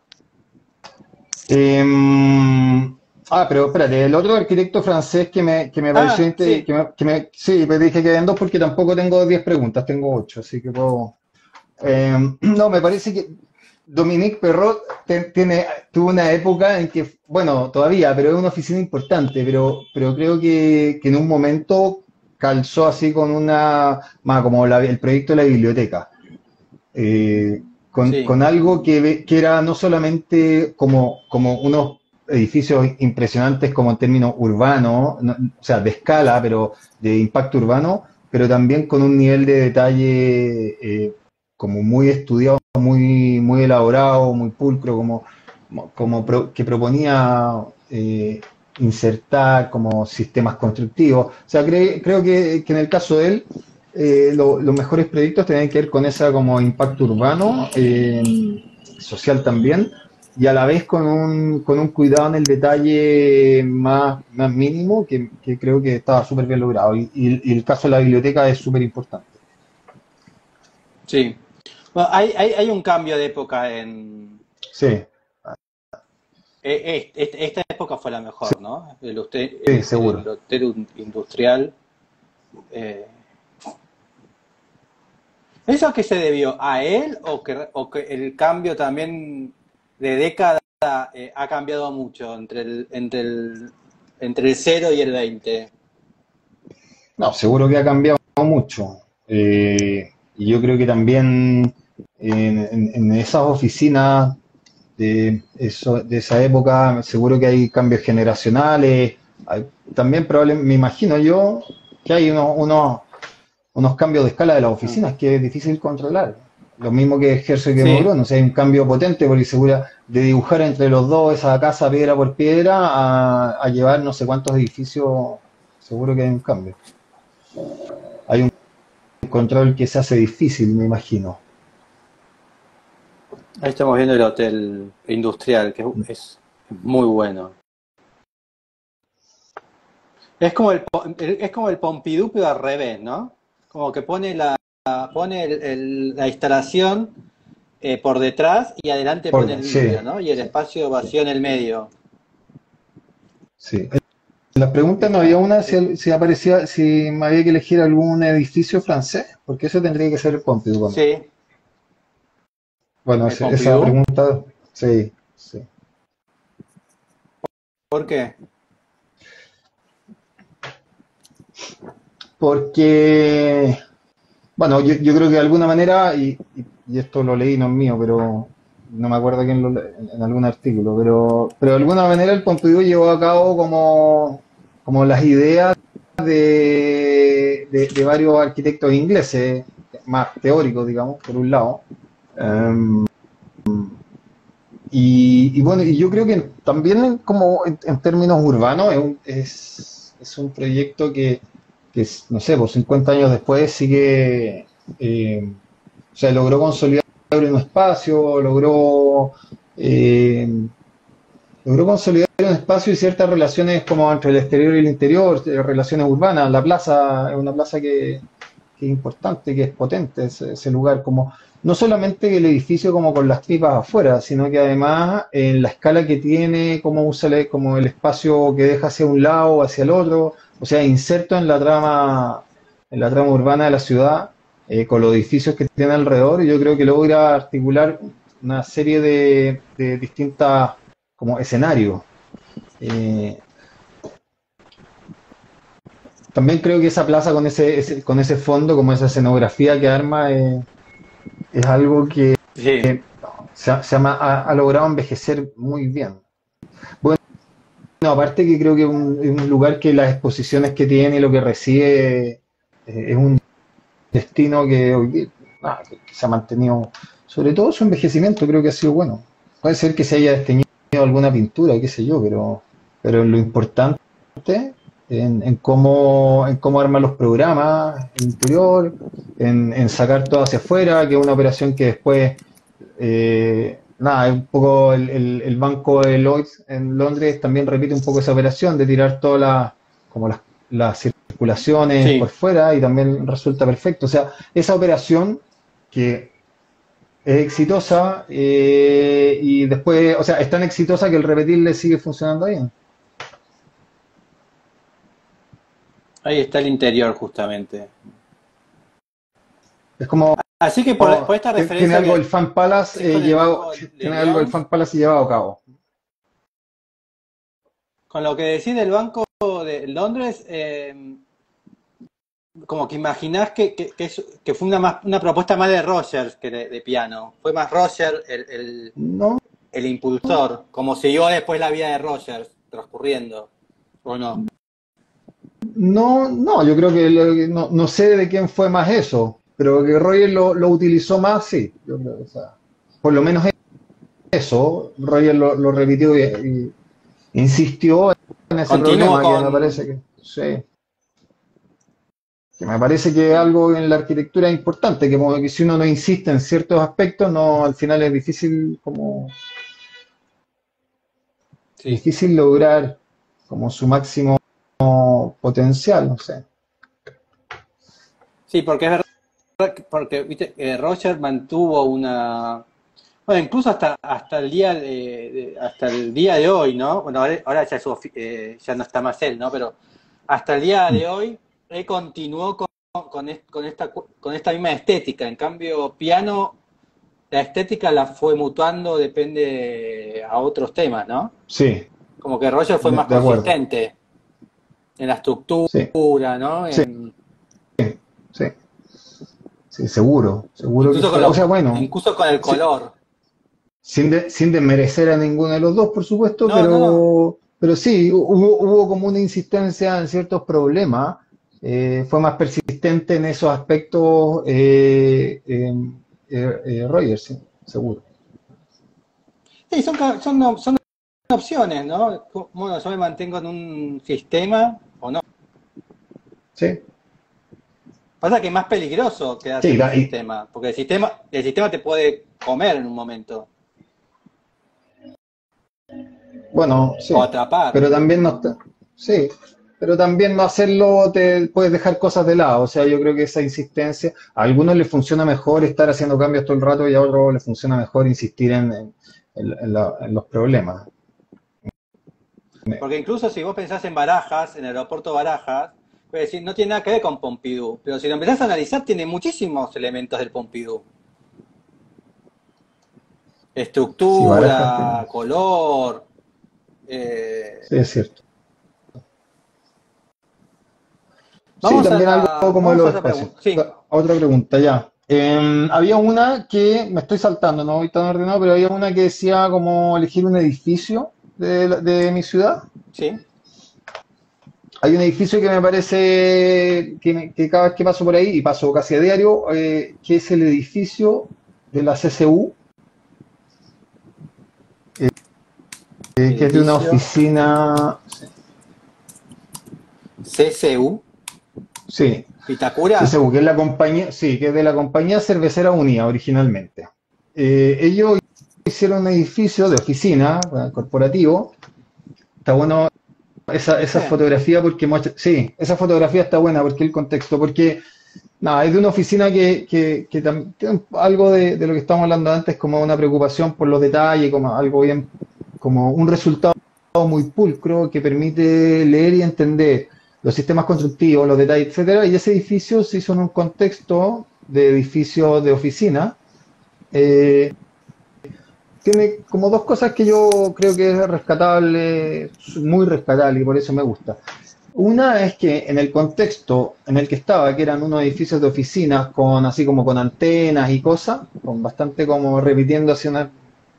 em, ah, pero espérate, el otro arquitecto francés que me, que me pareció, Ah, inte- sí, que me, que me- sí, pero dije que en dos porque tampoco tengo diez preguntas, tengo ocho, así que puedo. Eh, no, me parece que Dominique Perrot te- tiene, tuvo una época en que, bueno, todavía, pero es una oficina importante, pero, pero creo que, que en un momento calzó así con una, más como la- el proyecto de la biblioteca, eh, con, sí, con algo que, ve- que era no solamente como, como unos edificios impresionantes como en términos urbanos, no- o sea, de escala, pero de impacto urbano, pero también con un nivel de detalle eh, como muy estudiado, muy, muy elaborado, muy pulcro, como, como pro- que proponía eh, insertar como sistemas constructivos. O sea, cre- creo que, que en el caso de él, eh, lo- los mejores proyectos tienen que ver con ese como impacto urbano, eh, social también, y a la vez con un, con un cuidado en el detalle más, más mínimo, que, que creo que estaba súper bien logrado. Y, y- y el caso de la biblioteca es súper importante. sí. Bueno, hay, hay, hay un cambio de época en... Sí, eh, eh, est- Esta época fue la mejor, ¿no? El, hotel- sí, el, el seguro. hotel industrial. eh, ¿Eso a qué se debió? ¿A él o que, o que el cambio también de década eh, ha cambiado mucho entre el, entre el, entre el cero y el veinte? No, seguro que ha cambiado mucho. Eh, y yo creo que también en, en- en esas oficinas de, eso, de esa época, seguro que hay cambios generacionales. Hay- también probablemente, me imagino yo, que hay unos, unos, unos cambios de escala de las Ah. oficinas que es difícil controlar. Lo mismo que Herzog y Sí, Mourón, o sea, hay un cambio potente porque segura de dibujar entre los dos esa casa piedra por piedra a, a llevar no sé cuántos edificios, seguro que hay un cambio. Hay un control que se hace difícil, me imagino. ahí estamos viendo el hotel industrial, que es muy bueno. Es como el, Po- es como el Pompidou, pero al revés, ¿no? Como que pone la, pone el- el- la instalación eh, por detrás y adelante pone Por, el sí, vidrio, ¿no? Y el espacio vacío en el medio. sí. En las preguntas no había una si, si aparecía, si me había que elegir algún edificio francés, porque eso tendría que ser el Pompidou para mí. Sí, Bueno, el ese- esa Pompidou. pregunta, sí, sí. ¿Por qué? Porque, bueno, yo, yo creo que de alguna manera, y, y- y esto lo leí, no es mío, pero no me acuerdo quién lo le- en, en algún artículo, pero, pero de alguna manera el Pompidou llevó a cabo como, como las ideas de, de- de varios arquitectos ingleses, más teóricos, digamos, por un lado. Em, y, y bueno, y yo creo que también como en, en términos urbanos es un, es, es un proyecto que, que es, no sé, por cincuenta años después sigue, eh, o sea, logró consolidar un espacio, logró, eh, logró consolidar un espacio y ciertas relaciones como entre el exterior y el interior, eh, relaciones urbanas. La plaza es una plaza que, que es importante, que es potente, ese, ese lugar, como no solamente el edificio como con las tripas afuera, sino que además en la escala que tiene, cómo usa el- como el espacio que deja hacia un lado o hacia el otro, o sea, inserto en la trama, en la trama urbana de la ciudad, eh, con los edificios que tiene alrededor, y yo creo que logra articular una serie de, de distintas como escenarios. Eh, También creo que esa plaza con ese, ese- con ese fondo, como esa escenografía que arma, eh, es algo que Sí, se, ha, se ha ha- ha logrado envejecer muy bien. Bueno, aparte que creo que es un, es un lugar que las exposiciones que tiene y lo que recibe eh, es un destino que hoy día, ah, que se ha mantenido, sobre todo su envejecimiento creo que ha sido bueno. Puede ser que se haya desteñido alguna pintura, qué sé yo, pero, pero lo importante en, en cómo, en cómo armar los programas en interior, en, en sacar todo hacia afuera, que es una operación que después, eh, nada, es un poco el, el- el banco de Lloyds en Londres también repite un poco esa operación de tirar todas las, como las, las circulaciones por Sí. fuera y también resulta perfecto. O sea, esa operación que es exitosa eh, y después, o sea, es tan exitosa que el repetirle sigue funcionando bien. Ahí está el interior justamente. Es como, Así que por, por esta tiene referencia algo que el Fan Palace decís eh, con el llevado, Banco de tiene algo el León, Fan Palace llevado a cabo. con lo que decís del Banco de Londres, eh, como que imaginás que, que, que, es- que fue una, más, una propuesta más de Rogers que de, de piano. Fue más Roger el, el, No, el impulsor, como siguió después la vida de Rogers transcurriendo, ¿o no? no, no, yo creo que lo- no, no sé de quién fue más eso, pero que Roger lo, lo utilizó más, sí. Yo creo, o sea, por lo menos eso, Roger lo, lo repitió y, y insistió en ese Continúo problema que me parece con... que, sí, que me parece que es algo en la arquitectura importante, que, como que si uno no insiste en ciertos aspectos, no, al final es difícil como Sí, difícil lograr como su máximo potencial, no sé. sí, porque es verdad, que- porque viste, eh, Roger mantuvo una... Bueno, incluso hasta, hasta el día de, de- hasta el día de hoy, ¿no? Bueno, ahora, ahora ya, es ofi- eh, ya no está más él, ¿no? Pero hasta el día de hoy, él continuó con, con, es- con esta, cu- con esta misma estética. En cambio, piano, la estética la fue mutuando, depende a otros temas, ¿no? Sí, Como que Roger fue de, más de acuerdo. consistente en la Sí, estructura, ¿no? sí, En, sí, sí, seguro, seguro que incluso con fue. O sea, lo, bueno, incluso con el sí, color. sin, de- sin desmerecer a ninguno de los dos, por supuesto, No, no, no. pero, pero sí, hubo, hubo como una insistencia en ciertos problemas. Eh, fue más persistente en esos aspectos eh, eh, eh, eh, Rogers, sí, seguro. Sí, son, ca- son, son opciones, ¿no? Bueno, yo me mantengo en un sistema o no. Sí, Pasa que es más peligroso quedarse sí, en un da- y- sistema, porque el sistema, el sistema te puede comer en un momento bueno, sí, o atrapar. pero también no está, sí, pero también no hacerlo te puedes dejar cosas de lado, o sea, yo creo que esa insistencia, a algunos les funciona mejor estar haciendo cambios todo el rato y a otros les funciona mejor insistir en, en- en en la- en los problemas. Porque incluso si vos pensás en Barajas, en el aeropuerto Barajas, puedes decir, no tiene nada que ver con Pompidou, pero si lo empezás a analizar, tiene muchísimos elementos del Pompidou. Sí, Barajas tiene, Estructura, color. eh, sí, es cierto. Sí, Vamos a también algo la, como de vamos a los otra espacios. pregunta. Sí, Da- Otra pregunta, ya. Eh, había una que, me estoy saltando, no voy tan ordenado, pero había una que decía como elegir un edificio de, la- de mi ciudad. sí. Hay un edificio que me parece que, me- que cada vez que paso por ahí, y paso casi a diario, eh, que es el edificio de la C C U, eh, que es de una Edificio oficina, C C U, sí, Vitacura. C C U, que es la compañía, sí, que es de la compañía Cervecera Unida originalmente. Eh, ellos hicieron un edificio de oficina, eh, corporativo. Está bueno esa, esa Sí. fotografía porque muestra, sí, esa fotografía está buena porque el contexto, porque nada, es de una oficina que, que, que tam- tiene algo de, de lo que estábamos hablando antes, como una preocupación por los detalles, como algo bien, como un resultado muy pulcro que permite leer y entender los sistemas constructivos, los detalles, etcétera. Y ese edificio se hizo en un contexto de edificio de oficina. Eh, Tiene como dos cosas que yo creo que es rescatable, muy rescatable y por eso me gusta. Una es que en el contexto en el que estaba, que eran unos edificios de oficinas con así como con antenas y cosas, con bastante como repitiendo así una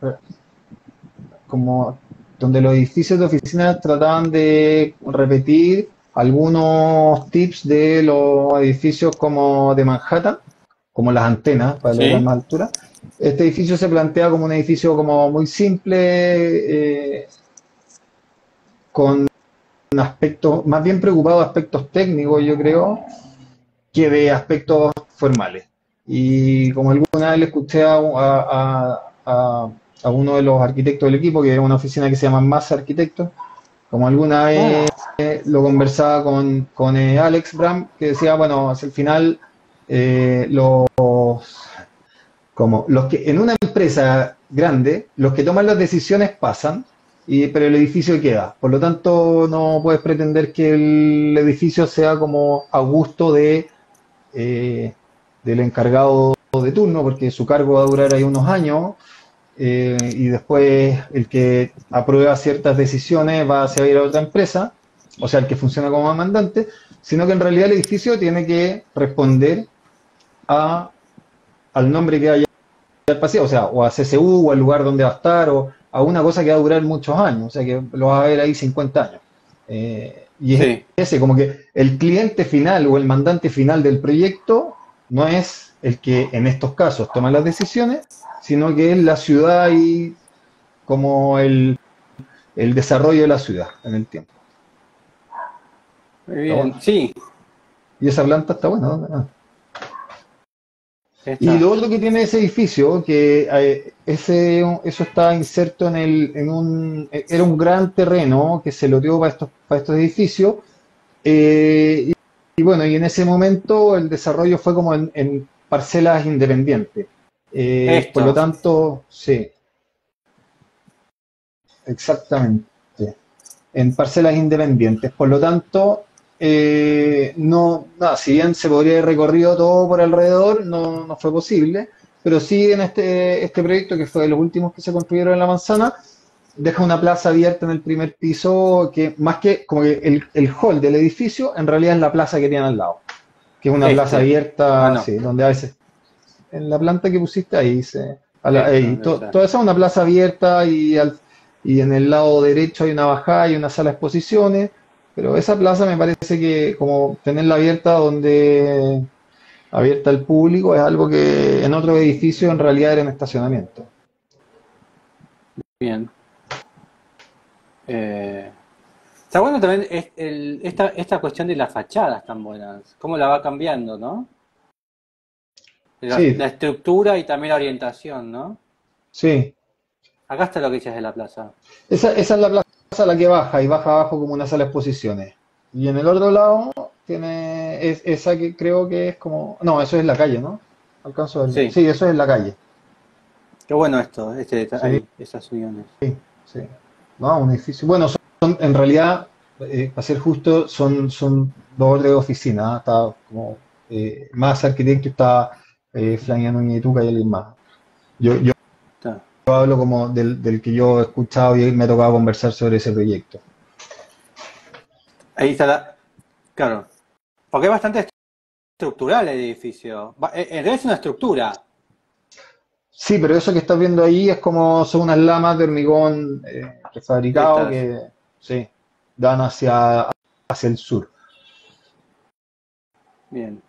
como donde los edificios de oficinas trataban de repetir algunos tips de los edificios como de Manhattan, como las antenas para lograr Sí. más altura. Este edificio se plantea como un edificio como muy simple, eh, con aspecto, más bien preocupado de aspectos técnicos, yo creo, que de aspectos formales. Y como alguna vez le escuché a, a, a, a uno de los arquitectos del equipo, que es una oficina que se llama Massa Arquitectos, como alguna vez lo conversaba con, con eh, Alex Bram, que decía, bueno, hacia el final, eh, los, como los que en una empresa grande, los que toman las decisiones pasan, y, pero el edificio queda. Por lo tanto, no puedes pretender que el edificio sea como a gusto de, eh, del encargado de turno, porque su cargo va a durar ahí unos años, eh, y después el que aprueba ciertas decisiones va, se va a ir a otra empresa, o sea, el que funciona como mandante, sino que en realidad el edificio tiene que responder a, al nombre que haya al paciente, o sea, o a C C U, o al lugar donde va a estar, o a una cosa que va a durar muchos años, o sea, que lo vas a ver ahí cincuenta años. Eh, y es Sí, ese, como que el cliente final o el mandante final del proyecto no es el que en estos casos toma las decisiones, sino que es la ciudad y como el, el desarrollo de la ciudad en el tiempo. muy Está bien. bueno. Sí, Y esa planta está buena. ¿Dónde? Ah. Y está. lo otro que tiene ese edificio, que eh, ese, eso está inserto en, el, en un, era un gran terreno que se loteó para estos, para estos edificios, eh, y, y bueno, y en ese momento el desarrollo fue como en, en parcelas independientes. Eh, por lo Esto. tanto, sí, exactamente, en parcelas independientes. Por lo tanto, eh, no, nada, si bien se podría haber recorrido todo por alrededor, no, no fue posible, pero sí en este, este proyecto, que fue de los últimos que se construyeron en la manzana, deja una plaza abierta en el primer piso, que más que como que el, el hall del edificio, en realidad es la plaza que tiene al lado, que es una plaza Este. Ah, abierta, no. sí, donde a veces, en la planta que pusiste ahí, se, a la- Esto ahí, debe to- ser. toda esa es una plaza abierta y, al- y en el lado derecho hay una bajada y una sala de exposiciones, pero esa plaza me parece que como tenerla abierta donde abierta al público es algo que en otros edificios en realidad era en estacionamiento. Bien. Eh, está bueno también es- el- esta, esta cuestión de las fachadas tan buenas. Cómo la va cambiando, ¿no? La, la Sí, estructura y también la orientación, ¿no? sí. Acá está lo que dices de la plaza. Esa, esa es la plaza a la que baja y baja abajo como una sala de exposiciones. Y en el otro lado tiene es- esa que creo que es como... No, eso es la calle, ¿no? Alcanzo a verlo. Sí. Sí, eso es la calle. Qué bueno esto, este deta- Sí, ahí, esas uniones. sí. No, un edificio. Bueno, son, son- en realidad, eh, para ser justo, son, son dos o tres oficinas. ¿Ah? Está como eh, más arquitecto, está eh, Flavia Núñez y Tuca y alguien más. Yo, yo Está. hablo como del, del que yo he escuchado y me ha tocado conversar sobre ese proyecto. Ahí está la. Claro. Porque es bastante estructural el edificio. Va- En en realidad es una estructura. Sí, pero eso que estás viendo ahí es como son unas lamas de hormigón eh, prefabricado Estas. que sí, dan hacia, hacia el sur. Bien.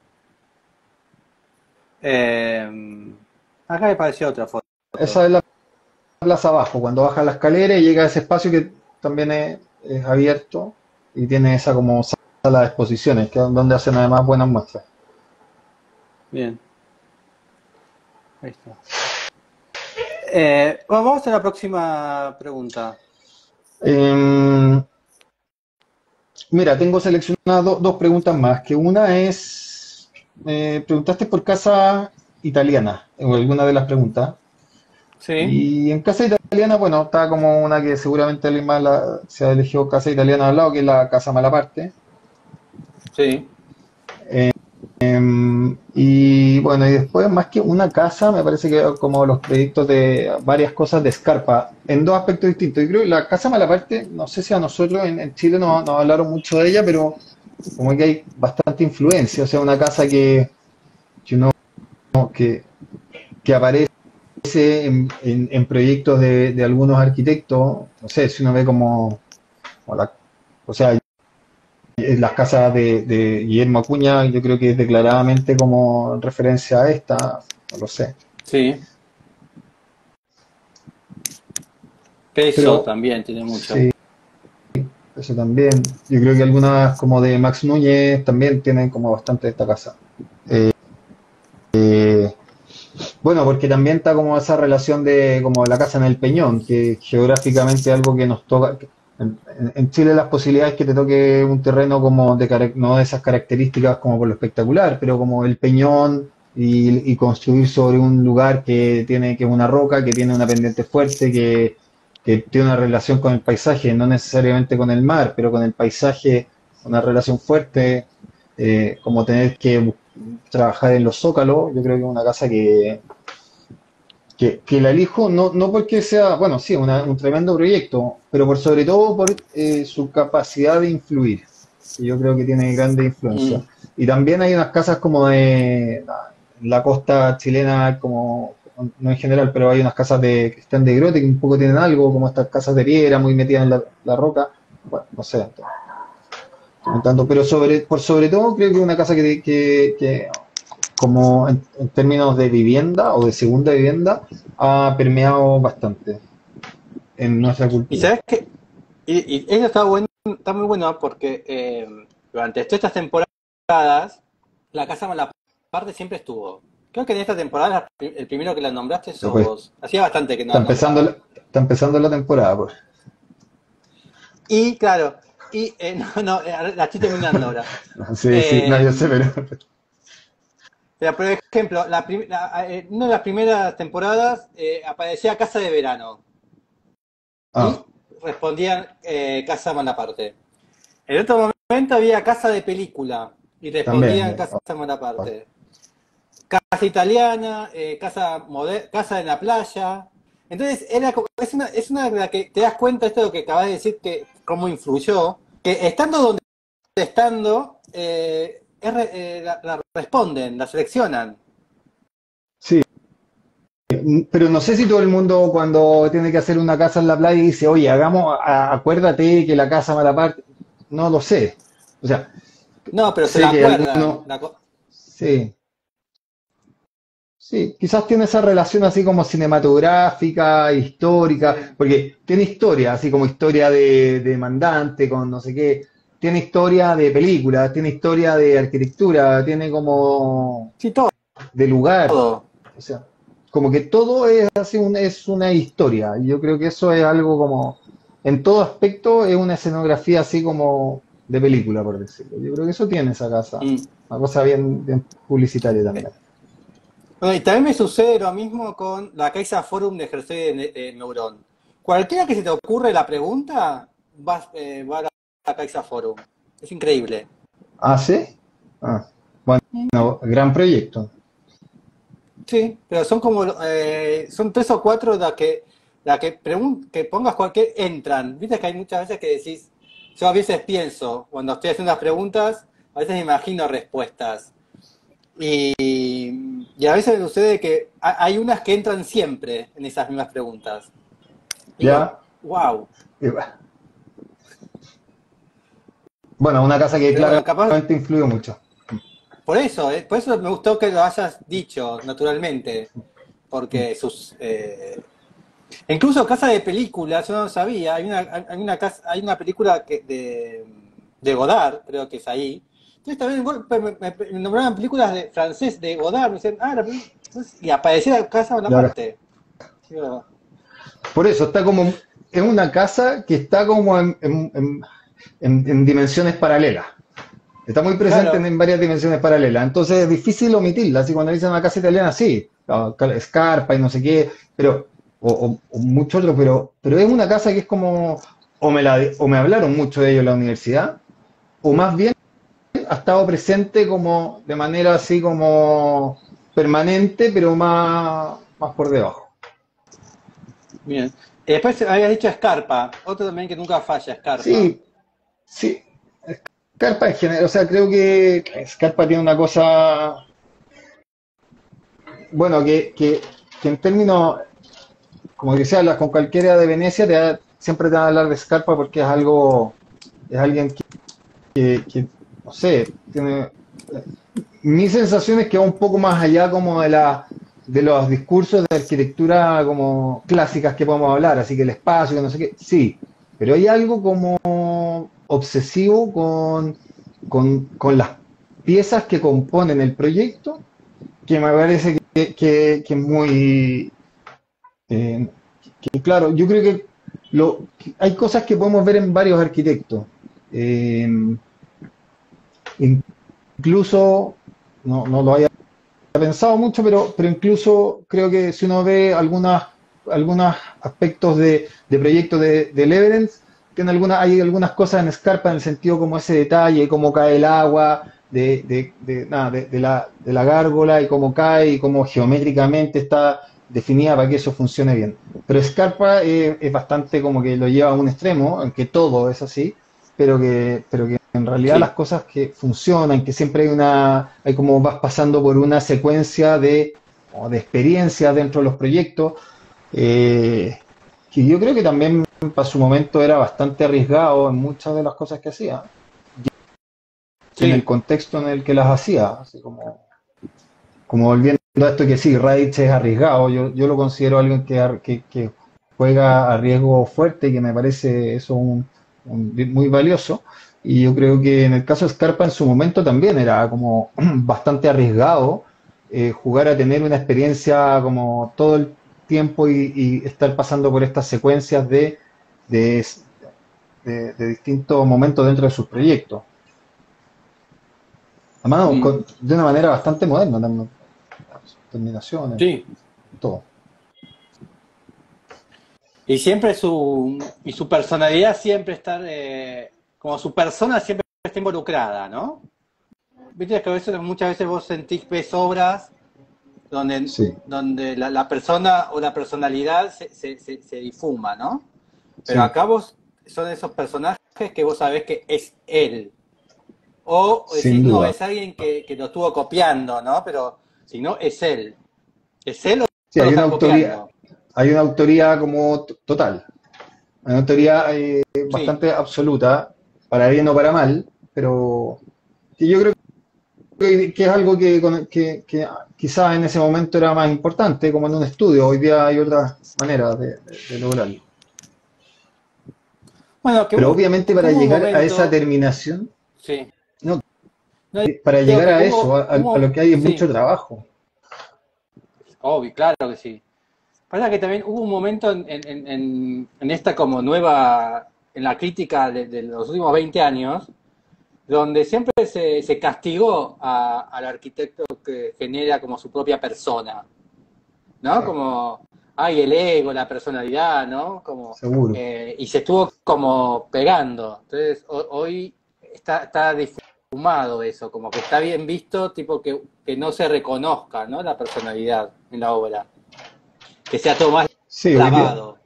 Eh, acá me pareció otra foto. Esa es la plaza abajo, cuando baja la escalera y llega a ese espacio que también es, es abierto y tiene esa como sala de exposiciones, que es donde hacen además buenas muestras. Bien. Ahí está. Eh, bueno, vamos a la próxima pregunta. Eh, Mira, tengo seleccionadas do- dos preguntas más, que una es, eh, preguntaste por casa italiana, o alguna de las preguntas. Sí, Y en casa italiana, bueno, está como una que seguramente alguien más la- se ha elegido casa italiana al lado, que es la Casa Malaparte. sí. Em, y bueno, y después, más que una casa, me parece que como los proyectos de varias cosas de Scarpa, en dos aspectos distintos. Yo creo que la Casa Malaparte, no sé si a nosotros en, en Chile nos, nos hablaron mucho de ella, pero como que hay bastante influencia. O sea, una casa que, que uno que, que aparece en, en- en proyectos de, de algunos arquitectos. No sé, si uno ve como, como la- o sea, en las casas de, de Guillermo Acuña, yo creo que es declaradamente como referencia a esta, no lo sé. Sí. Peso Pero también tiene mucho. sí, eso también. Yo creo que algunas como de Max Núñez también tienen como bastante de esta casa. Eh, eh, bueno, porque también está como esa relación de como la casa en el Peñón, que geográficamente es algo que nos toca. En, en Chile las posibilidades que te toque un terreno como de carac- no de esas características como por lo espectacular, pero como el Peñón y, y construir sobre un lugar que tiene que es una roca, que tiene una pendiente fuerte, que, que tiene una relación con el paisaje, no necesariamente con el mar, pero con el paisaje, una relación fuerte, eh, como tener que bu- trabajar en los zócalos, yo creo que es una casa que, que, que la elijo no, no porque sea, bueno, sí, una- un tremendo proyecto, pero por sobre todo por eh, su capacidad de influir, que yo creo que tiene grande influencia. Mm. Y también hay unas casas como de la costa chilena, como, no en general, pero hay unas casas de que están de Grote que un poco tienen algo, como estas casas de piedra muy metidas en la, la roca. Bueno, no sé, estoy comentando, pero sobre, por sobre todo creo que es una casa que, que, que como en, en términos de vivienda o de segunda vivienda, ha permeado bastante en nuestra Y cultura. sabes que, y, y eso está bueno, está muy bueno porque eh, durante todas estas temporadas, la Casa Malaparte siempre estuvo. Creo que en esta temporada el primero que la nombraste Pero sos pues vos. Hacía bastante que no está la empezando, nombraba. la- está empezando la temporada, pues. Y claro, y eh, no, no, eh, la estoy terminando ahora. Sí, sí, no, Eh, yo sé, pero pero, por ejemplo, la prim- la- eh, una de las primeras temporadas eh, aparecía Casa de Verano ah, y respondían eh, Casa Malaparte. En otro momento había Casa de Película y también. respondían eh, Casa ah, Malaparte. Casa italiana, eh, casa, moder- casa en la playa. Entonces, era, como- es una, es una de la que te das cuenta, esto de lo que acabas de decir, que cómo influyó, que estando donde estando, eh, es re- eh, la, la responden, la seleccionan. sí, pero no sé si todo el mundo cuando tiene que hacer una casa en la playa dice, oye, hagamos, a- acuérdate que la casa Malaparte, no lo sé. O sea, No, pero se sé la que acuerdan. algunos, La co- sí, sí, quizás tiene esa relación así como cinematográfica, histórica, sí. porque tiene historia, así como historia de, de mandante, con no sé qué, tiene historia de película, tiene historia de arquitectura, tiene como Sí, todo. de lugar, o sea, como que todo es así un- es una historia, y yo creo que eso es algo como, en todo aspecto es una escenografía así como de película, por decirlo. Yo creo que eso tiene esa casa, Mm. una cosa bien, bien publicitaria Eh, también. Bueno, y también me sucede lo mismo con la Caixa Forum de Jersey de Ne- eh, Neurón. Cualquiera que se te ocurre la pregunta, vas, eh, va a la, la Caixa Forum. Es increíble. Ah, ¿sí? Ah, bueno, gran proyecto. Sí, pero son como, eh, son tres o cuatro las que, la que, pregun- que pongas cualquier, entran. Viste que hay muchas veces que decís, yo a veces pienso, cuando estoy haciendo las preguntas, a veces me imagino respuestas. Y, y a veces me sucede que ha- hay unas que entran siempre en esas mismas preguntas. Digo, ¿Ya? wow. Y bueno, una casa que Pero bueno, capaz, claramente influye mucho. por eso, eh, por eso me gustó que lo hayas dicho naturalmente, porque sus, eh, incluso Casa de Películas, yo no lo sabía, hay una, hay una, casa, hay una película que de, de Godard, creo que es ahí. Entonces también bueno, me, me- me nombraban películas de francés de Godard, me decían, ah, la peli- entonces, y aparecía la Casa Ya ves. Bonaparte. Digo, Por eso, está como, es una casa que está como en, en- en- en- en dimensiones paralelas. Está muy presente en, claro, en varias dimensiones paralelas. Entonces es difícil omitirla. Así cuando dicen una casa italiana, sí, ah, cal- escarpa y no sé qué, pero, o, o- o mucho otro, pero, pero es una casa que es como, o me, la, o me hablaron mucho de ello en la universidad, o más bien ha estado presente como de manera así como permanente, pero más, más por debajo. bien. Y después habías dicho Escarpa, otro también que nunca falla, Escarpa. Sí, sí, Scarpa en general, o sea, creo que Scarpa tiene una cosa, bueno, que, que, que en términos, como que se habla con cualquiera de Venecia, te da- siempre te van a hablar de Scarpa porque es algo, es alguien que, que, que, no sé, tiene, mi sensación es que va un poco más allá como de la, de los discursos de arquitectura como clásicas que podemos hablar, así que el espacio, que no sé qué, sí, pero hay algo como obsesivo con, con, con las piezas que componen el proyecto, que me parece que, que, que es muy... eh, que, claro, yo creo que, lo, que hay cosas que podemos ver en varios arquitectos. Eh, incluso, no, no lo haya pensado mucho, pero, pero incluso creo que si uno ve algunas, algunos aspectos de, de proyectos de, de Leverens, tiene alguna, hay algunas cosas en Scarpa en el sentido como ese detalle, cómo cae el agua de, de, de, nada, de, de la, de la gárgola y cómo cae y cómo geométricamente está definida para que eso funcione bien. Pero Scarpa eh, es bastante como que lo lleva a un extremo, aunque todo es así, pero que, pero que en realidad las Sí, cosas que funcionan, que siempre hay una, hay como vas pasando por una secuencia de, o de experiencias dentro de los proyectos, eh, que yo creo que también para su momento era bastante arriesgado en muchas de las cosas que hacía, y en el sí, contexto en el que las hacía, así como, como volviendo a esto que sí, Radich es arriesgado, yo, yo lo considero alguien que, ar- que, que juega a riesgo fuerte y que me parece eso un, un- muy valioso. Y yo creo que en el caso de Scarpa en su momento también era como bastante arriesgado eh, jugar a tener una experiencia como todo el tiempo y, y estar pasando por estas secuencias de, de, de- de distintos momentos dentro de sus proyectos. Además, mm, con- de una manera bastante moderna también, sus terminaciones, sí. todo. Y siempre su, y su personalidad siempre está, eh, como su persona siempre está involucrada, ¿no? Viste que a veces, muchas veces vos sentís, ves obras donde, Sí, donde la, la persona o la personalidad se, se, se, se difuma, ¿no? Pero sí, acá vos son esos personajes que vos sabés que es él. O sin decís, no, duda. es alguien que, que lo estuvo copiando, ¿no? Pero si no, es él. ¿Es él o Sí, lo hay una están autoría, copiando? hay una autoría como t- total, una autoría eh, Sí. bastante absoluta, para bien o para mal, pero que yo creo que, que es algo que, con- que, que quizás en ese momento era más importante, como en un estudio. Hoy día hay otras maneras de, de- de lograrlo. Bueno, que Pero hubo, obviamente que para hubo un llegar a esa momento, terminación, sí. no, No para digo llegar que a eso, hubo, a, a lo hubo, que hay es mucho sí, trabajo. obvio, claro que sí. Pasa que también hubo un momento en, en, en, en- en esta como nueva, en la crítica de, de los últimos veinte años, donde siempre se, se castigó a- al arquitecto que genera como su propia persona, Sí, ¿no? Como, ay, el ego, la personalidad, ¿no? Como, seguro. eh, y se estuvo como pegando. Entonces, ho- hoy está, está difumado eso, como que está bien visto, tipo que, que no se reconozca, ¿no? La personalidad en la obra, que sea todo más Sí, hoy día, lavado.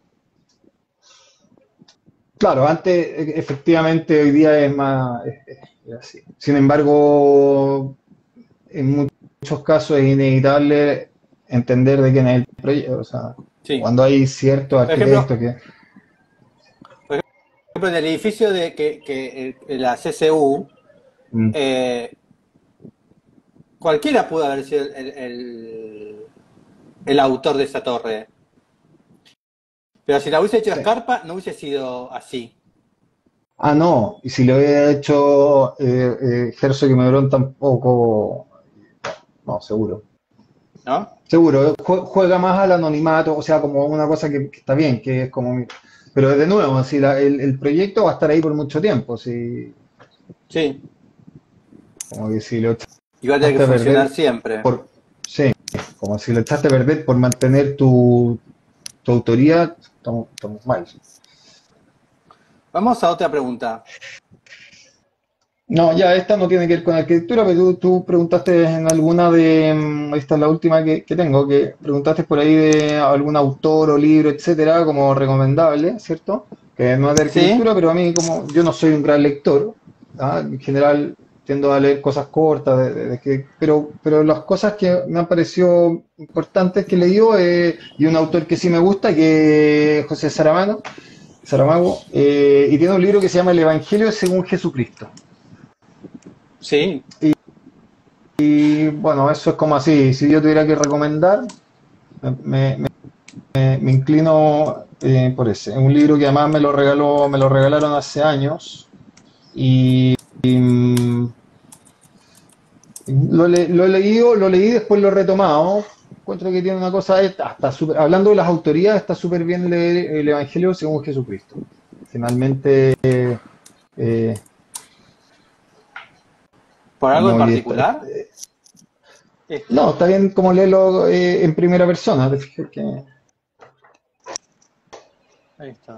claro, antes e- efectivamente hoy día es más es- es- es así. Sin embargo, en mu- muchos casos es inevitable entender de quién es el proyecto. O sea, Sí. cuando hay ciertos Por ejemplo, arquitectos que... por ejemplo, en el edificio de que, que eh, la C C U, mm, eh, cualquiera pudo haber sido el, el, el autor de esa torre. Pero si la hubiese hecho sí. Scarpa, no hubiese sido así, Ah, no, y si lo hubiera hecho eh, eh, Herzog y Mebrón tampoco, no, seguro. ¿no? Seguro, jue- juega más al anonimato, o sea, como una cosa que, que está bien, que es como... Pero de nuevo, así, la- el, el proyecto va a estar ahí por mucho tiempo, si, Sí. como que si lo Y va a tener que echaste a funcionar perder siempre. por... Sí, como si lo echaste a perder por mantener tu, tu autoría, estamos, estamos mal. Vamos a otra pregunta. No, ya esta no tiene que ver con arquitectura, pero tú, tú preguntaste en alguna de, mm, esta es la última que, que tengo, que preguntaste por ahí de algún autor o libro, etcétera, como recomendable, ¿cierto? Que no es de ¿Sí? arquitectura, pero a mí como yo no soy un gran lector, ¿ah? En general tiendo a leer cosas cortas, de- de- de que, pero, pero las cosas que me han parecido importantes que he leído, eh, y un autor que sí me gusta, que es José Saramago, Saramago, eh, y tiene un libro que se llama El Evangelio según Jesucristo. Sí. Y bueno, eso es como así. Si yo tuviera que recomendar, me, me- me- me inclino eh, por ese. Es un libro que además me lo regaló, me lo regalaron hace años y, y, mm, lo, le- lo he leído, lo leí, después lo he retomado. Encuentro que tiene una cosa, hasta súper- hablando de las autorías, está súper bien leer el Evangelio según Jesucristo. Finalmente, eh, ¿Por algo en como y está- particular? Eh, no, está bien como leerlo eh, en primera persona. Te fijas que Ahí está.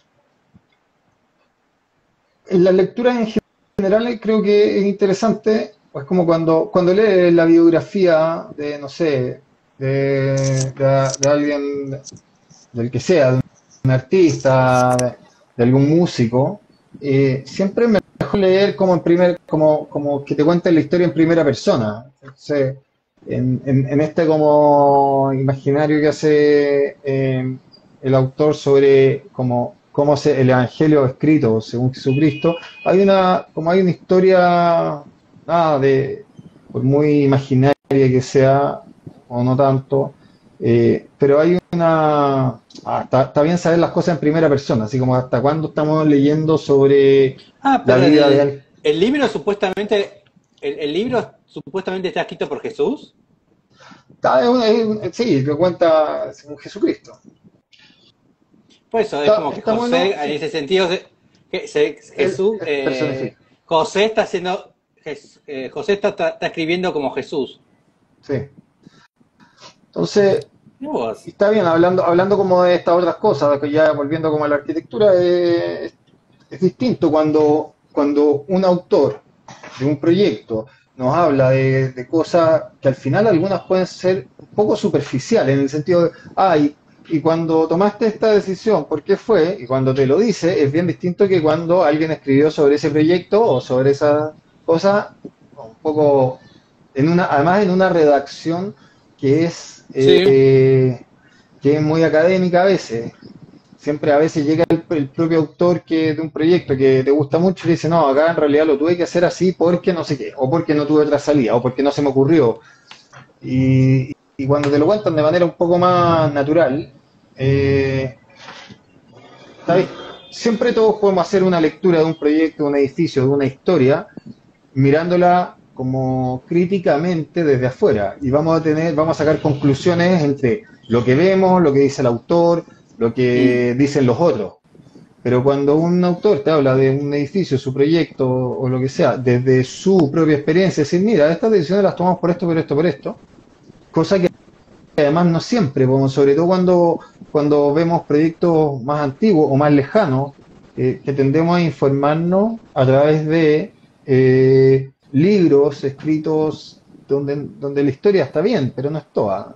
en las lecturas en general creo que es interesante, pues como cuando, cuando lees la biografía de, no sé, de, de- de alguien, del que sea, de un artista, de, de algún músico, eh, siempre es mejor leer como en primer, como, como que te cuenten la historia en primera persona. Entonces, en, en- en este como imaginario que hace eh, el autor sobre cómo, cómo se, el Evangelio escrito según Jesucristo, hay una, como hay una historia, nada de, por muy imaginaria que sea, o no tanto, eh, pero hay una, ah, está, está bien saber las cosas en primera persona, así como hasta cuándo estamos leyendo sobre Ah, la pero vida de el, alguien. el libro supuestamente, el, el libro supuestamente está escrito por Jesús. Está- es una- es un- sí, lo cuenta según Jesucristo. Por eso es Está, como que está bueno, José, en sí, ese sentido, se- que se- él, Jesús, él eh, personifica. José está haciendo, Jes- eh, José está, está- está escribiendo como Jesús. Sí. Entonces, ¿Y vos? está bien, hablando, hablando como de estas otras cosas, que ya volviendo como a la arquitectura, eh, es, es distinto cuando, cuando un autor de un proyecto nos habla de, de cosas que al final algunas pueden ser un poco superficiales, en el sentido de, ay, y cuando tomaste esta decisión, ¿por qué fue? Y cuando te lo dice, es bien distinto que cuando alguien escribió sobre ese proyecto o sobre esa cosa, un poco, en una, además en una redacción que es, Sí. eh, que es muy académica a veces. Siempre a veces llega el, el propio autor que, de un proyecto que te gusta mucho y dice, no, acá en realidad lo tuve que hacer así porque no sé qué, o porque no tuve otra salida, o porque no se me ocurrió. Y, y cuando te lo cuentan de manera un poco más natural, eh, ¿sabes? Siempre todos podemos hacer una lectura de un proyecto, de un edificio, de una historia, mirándola como críticamente desde afuera. Y vamos a tener, vamos a sacar conclusiones entre lo que vemos, lo que dice el autor, lo Mm. que dicen los otros. Pero cuando un autor te habla de un edificio, su proyecto o lo que sea, desde su propia experiencia, decir, mira, estas decisiones las tomamos por esto, por esto, por esto, cosa que además no siempre, como sobre todo cuando, cuando vemos proyectos más antiguos o más lejanos, eh, que tendemos a informarnos a través de eh, libros escritos donde, donde la historia está bien, pero no es toda.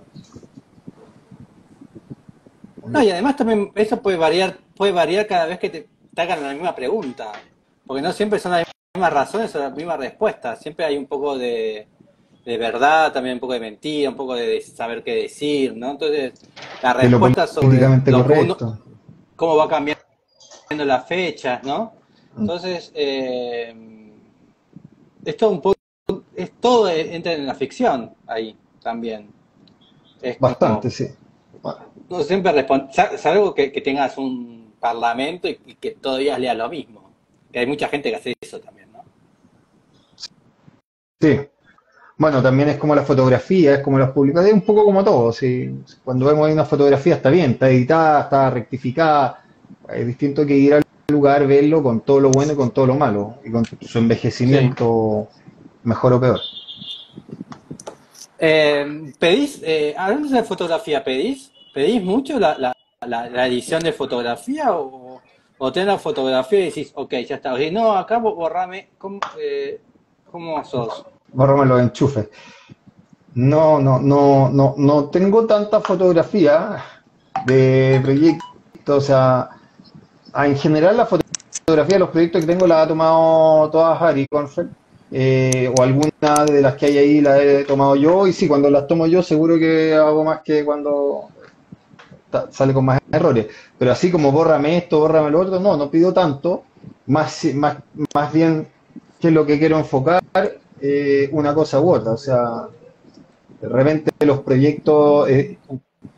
No, y además también eso puede variar, puede variar cada vez que te, te hagan la misma pregunta. Porque no siempre son las mismas razones o las mismas respuestas. Siempre hay un poco de, de verdad, también un poco de mentira, un poco de saber qué decir, ¿no? Entonces, la De lo respuesta sobre políticamente lo que uno, correcto. cómo va cambiando las fechas, ¿no? Entonces, eh, es todo un poco, es todo entra en la ficción ahí también. Es Bastante, como, sí. Bueno, no siempre responde, salvo que, que tengas un parlamento y, y que todavía leas lo mismo. Que hay mucha gente que hace eso también, ¿no? sí. Bueno, también es como la fotografía, es como las publicaciones, es un poco como todo. Sí. Cuando vemos ahí una fotografía está bien, está editada, está rectificada. Es distinto que ir al lugar, verlo con todo lo bueno y con todo lo malo, y con su Sí. envejecimiento mejor o peor. Eh, pedís, eh, hablando de fotografía, ¿pedís? ¿Pedís mucho la, la, la, la edición de fotografía o, o tenés la fotografía y decís, ok, ya está? O decís, no, acá borrame, ¿cómo, eh, ¿cómo sos? Bórrame los enchufes. No, no, no, no, no tengo tanta fotografía de proyectos, o sea, en general la fotografía de los proyectos que tengo la ha tomado todas Harry Confer, eh, o alguna de las que hay ahí la he tomado yo, y sí, cuando las tomo yo seguro que hago más que cuando ta- sale con más errores. Pero así como bórrame esto, bórrame lo otro, no, no pido tanto, más, si- más, más bien qué es lo que quiero enfocar, eh, una cosa u otra. O sea, de repente los proyectos, eh,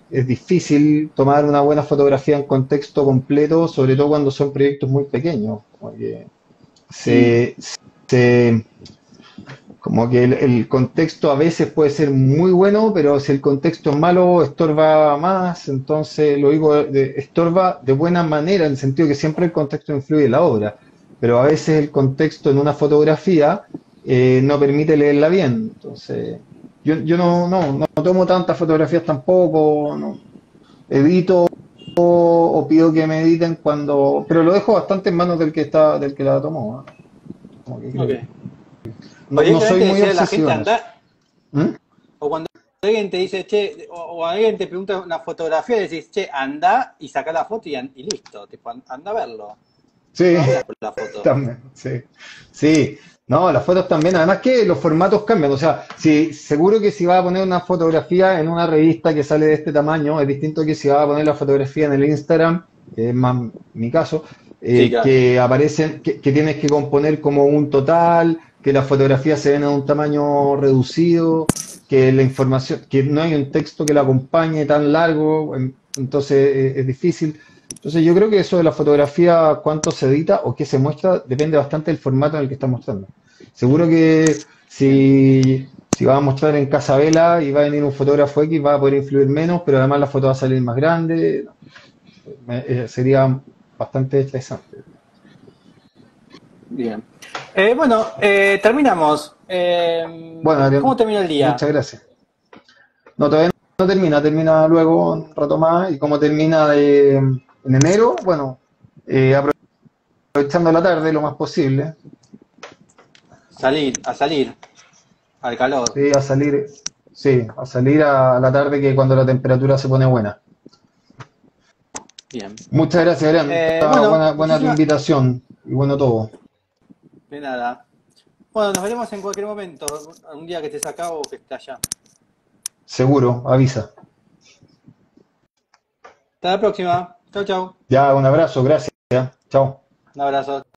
es difícil tomar una buena fotografía en contexto completo, sobre todo cuando son proyectos muy pequeños. Como que se, se- como que el, el contexto a veces puede ser muy bueno, pero si el contexto es malo, estorba más. Entonces, lo digo, de, de- estorba de buena manera, en el sentido que siempre el contexto influye en la obra, pero a veces el contexto en una fotografía eh, no permite leerla bien. Entonces, yo, yo no, no, no tomo tantas fotografías tampoco, no, edito o pido que me editen cuando, pero lo dejo bastante en manos del que está, del que la tomó, ¿no? Como que creo Ok. que O no, no soy directamente muy decirle a la obsesivo gente en eso. anda, ¿Mm? o cuando alguien te dice, che, o, o alguien te pregunta una fotografía y decís, che, anda y saca la foto y, an- y listo, tipo, an- anda a verlo. Sí, No hablas por la foto. también, sí. Sí, no, las fotos también, además que los formatos cambian, o sea, si, seguro que si vas a poner una fotografía en una revista que sale de este tamaño, es distinto que si vas a poner la fotografía en el Instagram, que es más mi caso, Sí, eh, claro. que aparecen, que, que tienes que componer como un total, que las fotografías se ven en un tamaño reducido, que la información, que no hay un texto que la acompañe tan largo, en- entonces eh, es difícil. Entonces yo creo que eso de la fotografía, cuánto se edita o qué se muestra, depende bastante del formato en el que está mostrando. Seguro que Bien. si, si vas a mostrar en Casabela y va a venir un fotógrafo X, va a poder influir menos, pero además la foto va a salir más grande. Me- eh, sería bastante estresante. Bien. Eh, bueno, eh, terminamos. Eh, Bueno, ¿cómo Adrián, terminó el día? muchas gracias. No, todavía no termina, termina luego un rato más y como termina de- en enero, bueno, eh, aprovechando la tarde lo más posible, Salir, a salir, al calor. sí, a salir, sí, a salir a la tarde que cuando la temperatura se pone buena. Bien. Muchas gracias, Adrián. Eh, Está bueno, buena, buena tu muchísimas... invitación y bueno todo. De nada. Bueno, nos veremos en cualquier momento, un día que estés acá o que estés allá. Seguro, avisa. Hasta la próxima. Chau, chau. Ya, un abrazo, gracias. Chao. Un abrazo.